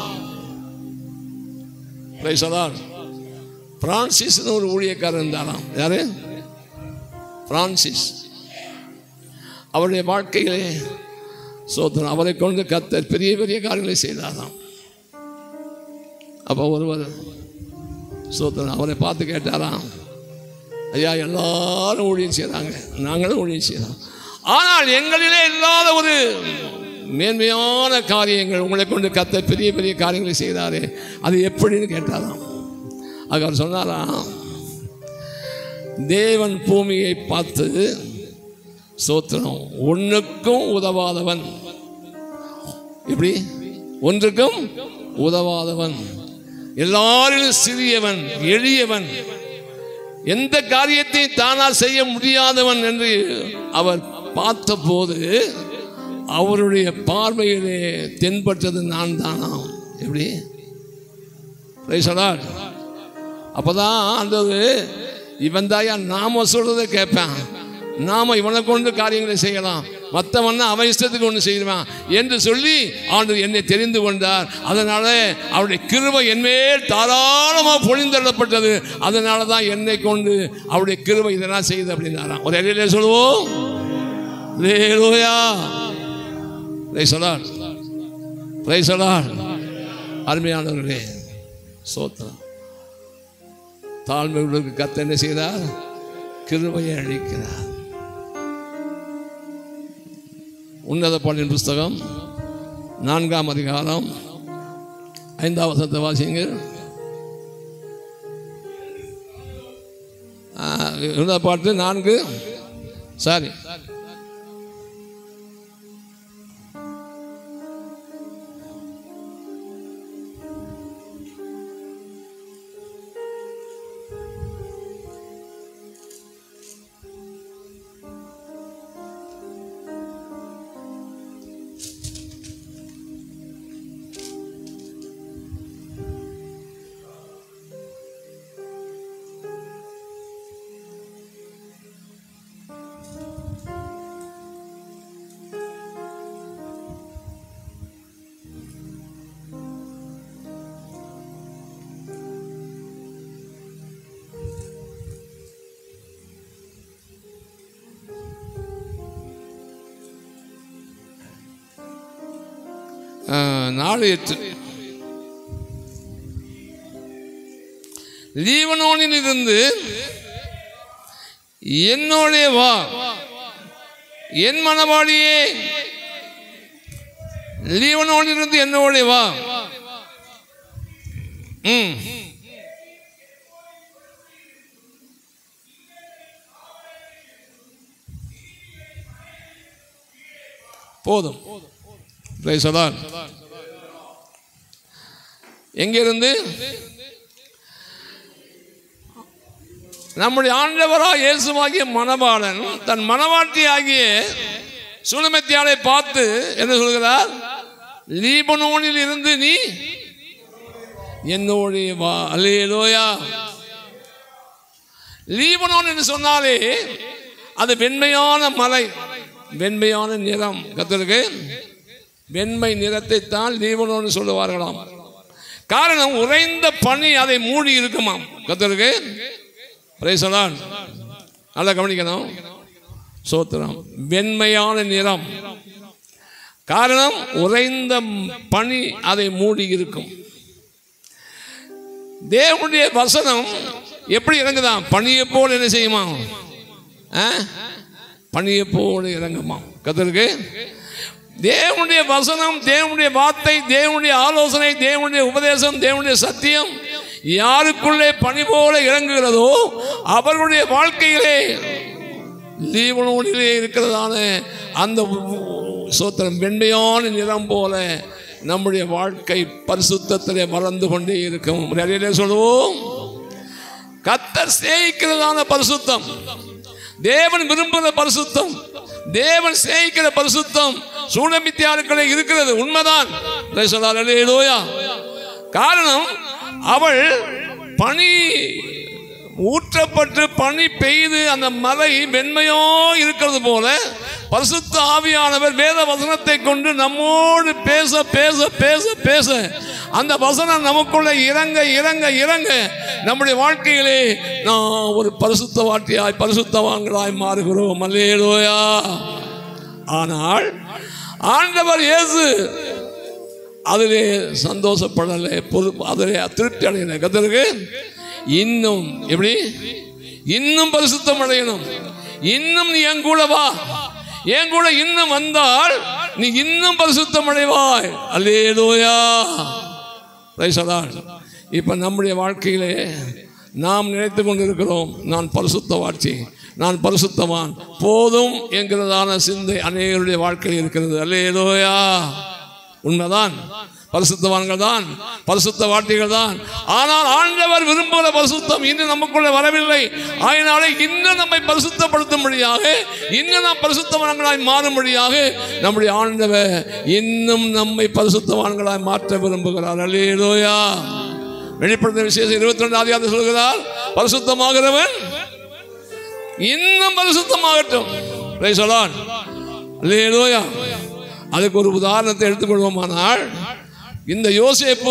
Praise the lord. பிரான்சிஸ் ஒரு ஊழியக்காரர் இருந்தாராம். யாரு? பிரான்சிஸ். அவருடைய வாழ்க்கையிலே சோதனை, அவரை கொண்டு கர்த்தர் பெரிய பெரிய காரியங்களை செய்தாராம். அப்போ ஒருவர் சோதனை அவரை பார்த்து கேட்டாராம், ஐயா, எல்லாரும் ஊழியம் செய்கிறாங்க, நாங்களும் ஊழியம் செய்கிறோம், ஆனால் எங்களிலே இல்லாத ஒரு மேன்மையான காரியங்கள் உங்களை கொண்டு கர்த்தர் பெரிய பெரிய காரியங்களை செய்தாரே, அது எப்படின்னு கேட்டாராம். அது அவர் சொன்னாராம், தேவன் பூமியை பார்த்து சோத்திரம் ஒன்றுக்கும் உதவாதவன், இப்படி ஒன்றுக்கும் உதவாதவன், எல்லாரிலும் சிறியவன், எளியவன், எந்த காரியத்தையும் தானால் செய்ய முடியாதவன் என்று அவர் பார்த்தபோது அவருடைய பார்வையிலே தென்பட்டது நான் தானாம். எப்படி? அப்போதான் அந்த இவன் தாயா நாம சொல்றதை கேட்பேன், நாம இவனை கொண்டு காரியங்களை செய்யலாம், மற்றவன் அவன் இஷ்டத்துக்கு ஒன்று செய்வான் என்று சொல்லி ஆண்டவர் என்னை தெரிந்து கொண்டார். அதனால அவருடைய கிருபை என்மேல் தாராளமாக பொழிந்தள்ளப்பட்டது. அதனால தான் என்னை கொண்டு அவருடைய கிருபை இதெல்லாம் செய்யுது அப்படின்னாராம். ஒரு இடையிலே சொல்லுவோம், அல்லேலூயா, praise the lord, praise the lord. அருமையானவர்களே, ஸ்தோத்திரம். தாழ்மை உள்ளவருக்கு கர்த்தர் என்ன செய்தார்? கிருபையை அளிக்கிறார். உன்னத பாடலின் புஸ்தகம் 4ஆம் அதிகாரம் 5ஆம் வசனத்தை வாசியுங்கள். உன்னத பாட்டு 4 சாரி நாலு 8. லீபனோனில் இருந்து என்னோடே வா என் மணவாளியே, லீபனோனில் இருந்து என்னோடே வா. போதும். எங்கிருந்து? நம்முடைய ஆண்டவராகிய இயேசுவாகிய மணவாளன் தன் மணவாட்டி ஆகிய சுனமத்தியாளை பார்த்து என்ன சொல்கிறார்? லீபனோனில் இருந்து நீ என்னோட வா. அல்லேலூயா. லீபனோன் என்று சொன்னாலே அது வெண்மையான மலை, வெண்மையான நிறம். கர்த்தருக்கு வெண்மை நிறத்தை தான் லீபனோன் சொல்லுவார்களாம். காரணம் உறைந்த பனி அதை மூடி இருக்குமாம். கர்த்தருக்கு பிரைஸ் தி லார்ட். நல்லா கவனிக்கணும். ஸ்தோத்திரம். வெண்மையான நிறம், காரணம் உறைந்த பனி அதை மூடி இருக்கும். தேவனுடைய வசனம் எப்படி இறங்குதான்? பனியை போல் என்ன செய்யுமா? பனியை போல் இறங்குமா. கர்த்தருக்கு தேவனுடைய வசனம், தேவனுடைய வார்த்தை, தேவனுடைய ஆலோசனை, தேவனுடைய உபதேசம், தேவனுடைய சத்தியம் யாருக்குள்ளே பனி போல இறங்குகிறதோ அவர்களுடைய வாழ்க்கையிலே லீபனோனிலே இருக்கிறதான அந்த ஸ்தோத்திரம் வெண்மையான நிறம் போல நம்முடைய வாழ்க்கை பரிசுத்தத்திலே மறந்து கொண்டே இருக்கும். நிறைய சொல்லுவோம், கர்த்தர் சேவிக்கிறதான பரிசுத்தம், தேவன் விரும்புகிற பரிசுத்தம், தேவன் சேவிக்கிற பரிசுத்தம் சூனமித்தியாளுக்குள்ளே இருக்கிறது. உண்மைதான். காரணம் அவள் பனி ஊற்றப்பட்டு பனி பெய்து அந்த மலை வெண்மையோ இருக்கிறது போல பரிசுத்த ஆவியானவர் வேத வசனத்தை கொண்டு நம்மோடு பேச பேச பேச பேச அந்த வசனம் நமக்குள்ள இறங்க இறங்க இறங்க நம்முடைய வாழ்க்கையிலே நான் ஒரு பரிசுத்தவாட்டியாய் பரிசுத்தவான்களாய் மாறுகிறோம். அல்லேலூயா. ஆனால் ஆண்டவர் இயேசு அதிலே சந்தோஷப்படலை, அதிலே திருப்தி அடையலை. கர்த்தருக்கு இன்னும் எப்படி? இன்னும் பரிசுத்தம் அடையணும். இன்னும் நீ என் கூட வா, என் கூட இன்னும் வந்தால் நீ இன்னும் பரிசுத்தம் அடைவாய். அல்லேலூயா. Praise the lord. இப்ப நம்முடைய வாழ்க்கையிலே நாம் நினைத்து கொண்டிருக்கிறோம், நான் பரிசுத்தவாட்சி, நான் பரிசுத்தவான் போதும் என்கிறதான சிந்தை அநேகருடைய வாழ்க்கையில் இருக்கிறது. அல்லேலூயா. உண்மைதான், பரிசுத்தவான்கள் தான், பரிசுத்த வார்த்தைகள் தான். ஆனால் ஆண்டவர் விரும்புகிற பரிசுத்தம் இன்னும் நமக்குள்ள வரவில்லை. அதனாலே இன்னும் நம்மை பரிசுத்தப்படுத்தும்படியாக, இன்னும் நாம் பரிசுத்தவான்களாய் மாறும்படியாக நம்முடைய ஆண்டவர் இன்னும் நம்மை பரிசுத்தவான்களாய் மாற்ற விரும்புகிறார். அல்லேலூயா. வெளிப்படுத்தின விசேஷம் 22 சொல்கிறார், பரிசுத்தமாகிறவன் இன்னும் பரிசுத்தமாகட்டும். Price the lord. அல்லேலூயா. அதுக்கு ஒரு உதாரணத்தை எடுத்துக்கொள்வோமானால், இந்த யோசேப்பு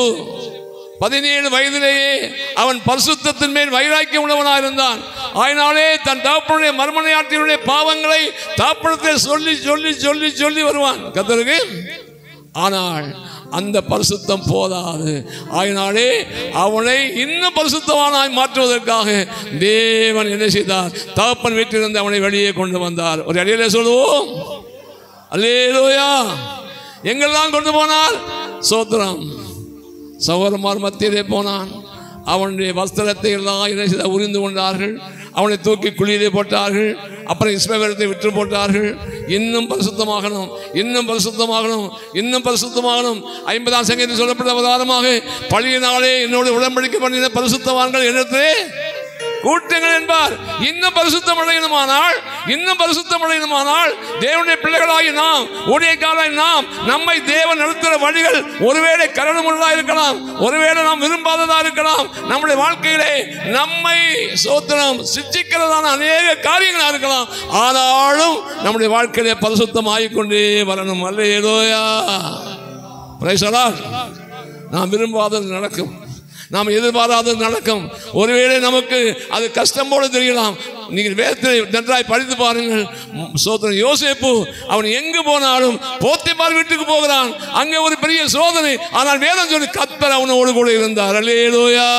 17 வயதிலேயே அவன் பரிசுத்தத்தின் மேல் வைராக்கியம் உள்ளவனாக இருந்தான். அதனாலே தன் தகப்பனுடைய மர்மனையாட்டினுடைய பாவங்களை தகப்பனத்தில் சொல்லி சொல்லி சொல்லி சொல்லி வருவான் கர்த்தருக்கு. ஆனால் அந்த பரிசுத்தம் போதாது. அதனாலே அவனை இன்னும் பரிசுத்தவானாய் மாற்றுவதற்காக தேவன் என்ன செய்தார்? தகப்பன் வீட்டிலிருந்து அவனை வெளியே கொண்டு வந்தார். ஒரு அடியிலே சொல்லுவோம் அல்லேலூயா. எங்கெல்லாம் கொண்டு போனார்? சோத்திரம். சகோதரமார் மத்தியிலே போனான். அவனுடைய வஸ்திரத்தை எல்லாம் உரிந்து கொண்டார்கள். அவனை தூக்கி குழியிலே போட்டார்கள். அப்புறம் இஸ்மவேலத்தை விற்று போட்டார்கள். இன்னும் பரிசுத்தமாகணும், இன்னும் பரிசுத்தமாகணும், இன்னும் பரிசுத்தமாகணும். 50ஆம் சங்கீதத்தில் சொல்லப்பட்ட உதாரணமாக, பழியினாலே என்னோடு உடன்படிக்கை பண்ணின பரிசுத்தவான்கள் என்னத்திலே கூட்டங்கள் என்பார். இன்னும் பரிசுத்தம் அடையணுமானால், இன்னும் பரிசுத்தம் அடையணுமானால் தேவனுடைய பிள்ளைகளாகி நாம், ஊழியக்காரராகி நாம், நம்மை தேவன் நடத்துகிற வழிகள் ஒருவேளை கரணமுள்ளதா இருக்கலாம், ஒருவேளை நாம் விரும்பாததா இருக்கலாம். நம்முடைய வாழ்க்கையிலே நம்மை சோத்திரம் சிச்சிக்கிறதான அநேக காரியங்களா இருக்கலாம். ஆனாலும் நம்முடைய வாழ்க்கையிலே பரிசுத்தம் ஆகிக்கொண்டே வரணும். அல்லேலூயா. Praise the lord. நாம் விரும்பாதது நடக்கும், நாம் எதிர்பாராதது நடக்கும். ஒருவேளை நமக்கு அது கஷ்டம் போல தெரியலாம். நீங்கள் வேதத்தை நன்றாய் படித்து பாருங்கள். சோதனை யோசேப்பு அவன் எங்கு போனாலும் போத்திபார் வீட்டுக்கு போகிறான். அங்கே ஒரு பெரிய சோதனை. ஆனால் வேதம் சொல்லி கர்த்தர் அவனோடு கூட இருந்தார். அல்லேலூயா.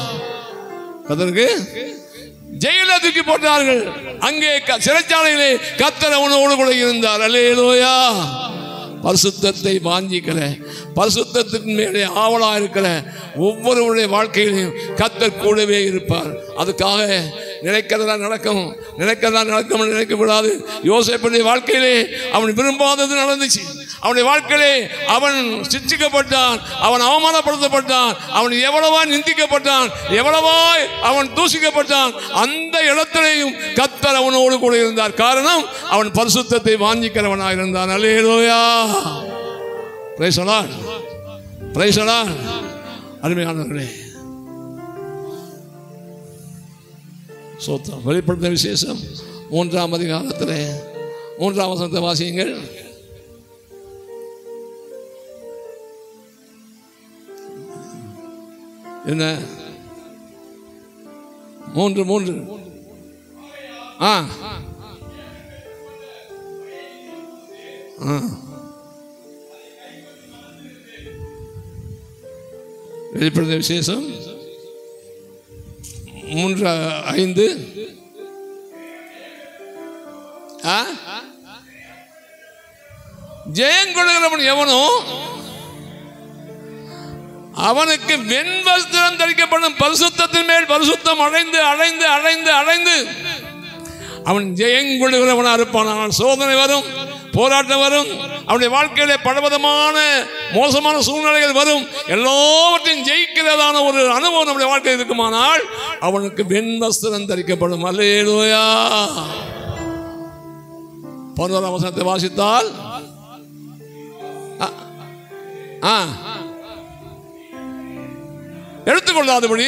அதற்கு ஜெயில தூக்கி போட்டார்கள். அங்கே சிறைச்சாலையிலே கர்த்தர் அவனோடு கூட இருந்தார். அல்லேலூயா. பரிசுத்தத்தை வாஞ்சிக்கிற, பரிசுத்தத்தின் மேலே ஆவலா இருக்கிற ஒவ்வொருவருடைய வாழ்க்கையிலையும் கர்த்தர் கூடவே இருப்பார். அதுக்காக நினைக்கிறதா நடக்கும், நினைக்கிறதா நடக்கும் நினைக்கக்கூடாது. யோசேப்புடைய வாழ்க்கையிலே அவன் விரும்பாதது நடந்துச்சு. அவனுடைய வாழ்க்கையிலே அவன் சிட்சிக்கப்பட்டான், அவன் அவமானப்படுத்தப்பட்டான், அவன் எவ்வளவா நிந்திக்கப்பட்டான், எவ்வளவா அவன் தூசிக்கப்பட்டான். அந்த இடத்திலேயும் கர்த்தர் அவனோடு கூட இருந்தார். காரணம், அவன் பரிசுத்தத்தை வாஞ்சிக்கிறவனாக இருந்தான். அல்லேலூயா. Praise the lord. Praise the lord. அருமையானவர்களே, சோத்திரம். வெளிப்படுத்தின விசேஷம் 3ஆம் அதிகாரத்தில் 3ஆம் வசனத்தை வாசியுங்கள். என்ன 3 வெளிப்படுத்தின விசேஷம் 3:5. ஜெயம் கொள்கிறவன் எவனோ அவனுக்கு வெண்வஸ்திரம் தரிக்கப்படும். பரிசுத்தத்தின் மேல் பரிசுத்தம் அடைந்து அடைந்து அடைந்து அடைந்து அவன் ஜெயங்கொள்ளுகிறவனா இருப்பான். ஆனால் சோதனை வரும், போராட்டம் வரும், அவனுடைய வாழ்க்கையிலே பலவிதமான மோசமான சூழ்நிலைகள் வரும். எல்லாவற்றையும் ஜெயிக்கிறதான ஒரு அனுபவம் நம்முடைய வாழ்க்கையில் இருக்குமானால் அவனுக்கு வெண்வஸ்திரம் தரிக்கப்படும். அல்லேலூயா. 11ஆம் வசனத்தை வாசித்தால் எடுத்துக்கொள்ளாதபடி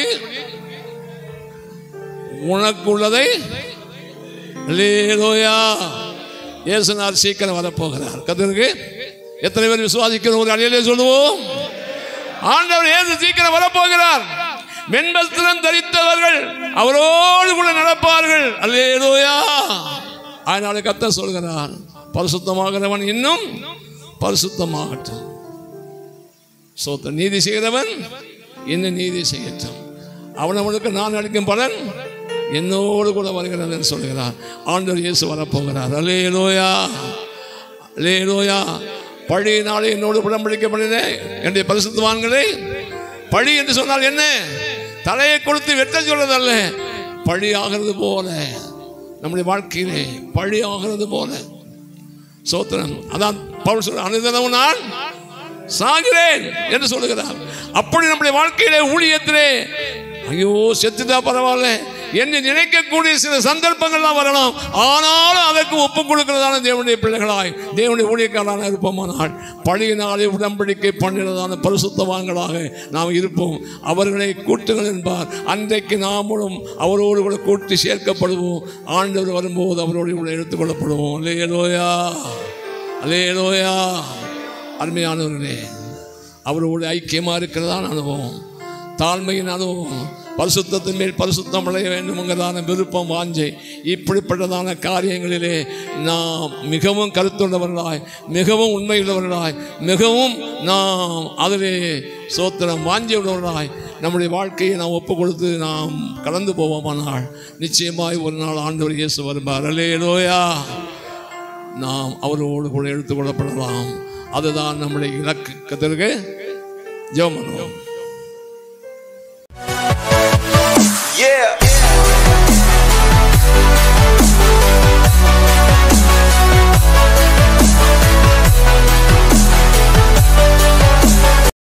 உனக்கு உள்ளதை அல்லேலூயா. இயேசுநாதர் சீக்கிரம் வரப்போகிறார். கர்த்தருக்கு எத்தனை பேர் விசுவாசிக்கிற ஒரு அடியிலே சொல்லுவோம். ஆண்டவர் இயேசு சீக்கிரம் வரப்போகிறார். வெண்வஸ்திரம் தரித்தவர்கள் அவரோடு கூட நடப்பார்கள். அல்லேலூயா. அதனால கர்த்தர் சொல்கிறார், பரிசுத்தமாகிறவன் இன்னும் பரிசுத்தமாகட்டும். சோத்திரம். நீதி செய்கிறவன் இன்னும் நீதி செய்யட்டும். அவனவனுக்கு நான் அளிக்கும் பலன் என்னோடு கூட வருகிறது என்று சொல்கிறார். ஆண்டவர் இயேசு வரப்போகிறார். அல்லேலூயா. அல்லேலூயா. பழியினாலே என்னோடு உடன்படிக்கை பண்ணினேன் என்னுடைய பரிசுத்தவான்களே. பழி என்று சொன்னால் என்ன? தலையை கொடுத்து வெட்ட சொல்றதல்ல, பழி ஆகிறது போல நம்முடைய வாழ்க்கையிலே பழி ஆகிறது போல. சோத்திரம். அதான் பவுல் சொல்ற, அனுதினமும் நான் சாகிறேன் என்று சொல்லுகிறார். அப்படி நம்முடைய வாழ்க்கையிலே ஊழியத்திலே ஐயோ செத்துட்டா பரவாயில்ல, என்று நினைக்கக்கூடிய சில சந்தர்ப்பங்கள்லாம் வரலாம். ஆனாலும் அதற்கு ஒப்புக் கொடுக்கிறதான தேவனுடைய பிள்ளைகளாய் தேவனுடைய ஊழியக்காரராக இருப்போமானால் பழைய நாளை உடன்படிக்கை பண்ணினதான பரிசுத்தவான்களாக நாம் இருப்போம். அவர்களை கூட்டுங்கள் என்பார். அன்றைக்கு நாமும் அவரோடு கூட கூட்டி சேர்க்கப்படுவோம். ஆண்டவர் வரும்போது அவரோடு கூட எடுத்துக்கொள்ளப்படுவோம். அல்லேலூயா, அல்லேலூயா. அருமையானவர்களே, அவரோடு ஐக்கியமாக இருக்கிறதான அனுபவம், தாழ்மையின் அனுபவம், பரிசுத்தத்தின் மேல் பரிசுத்தம் அடைய வேண்டும்ங்கிறதான விருப்பம், வாஞ்சை, இப்படிப்பட்டதான காரியங்களிலே நாம் மிகவும் கருத்துள்ளவர்களாய், மிகவும் உண்மையுள்ளவர்களாய், மிகவும் நாம் அதிலே சோத்திரம் வாஞ்சி உள்ளவர்களாய் நம்முடைய வாழ்க்கையை நாம் ஒப்பு கொடுத்து நாம் கலந்து போவோமானால் நிச்சயமாய் ஒரு நாள் ஆண்டவர் இயேசு வருவார். அல்லேலூயா. நாம் அவரோடு கூட எடுத்துக்கொள்ளப்படலாம். அதுதான் நம்முடைய இலக்கு. கர்த்தருக்கு ஜெபம் பண்ணுவோம். Yeah.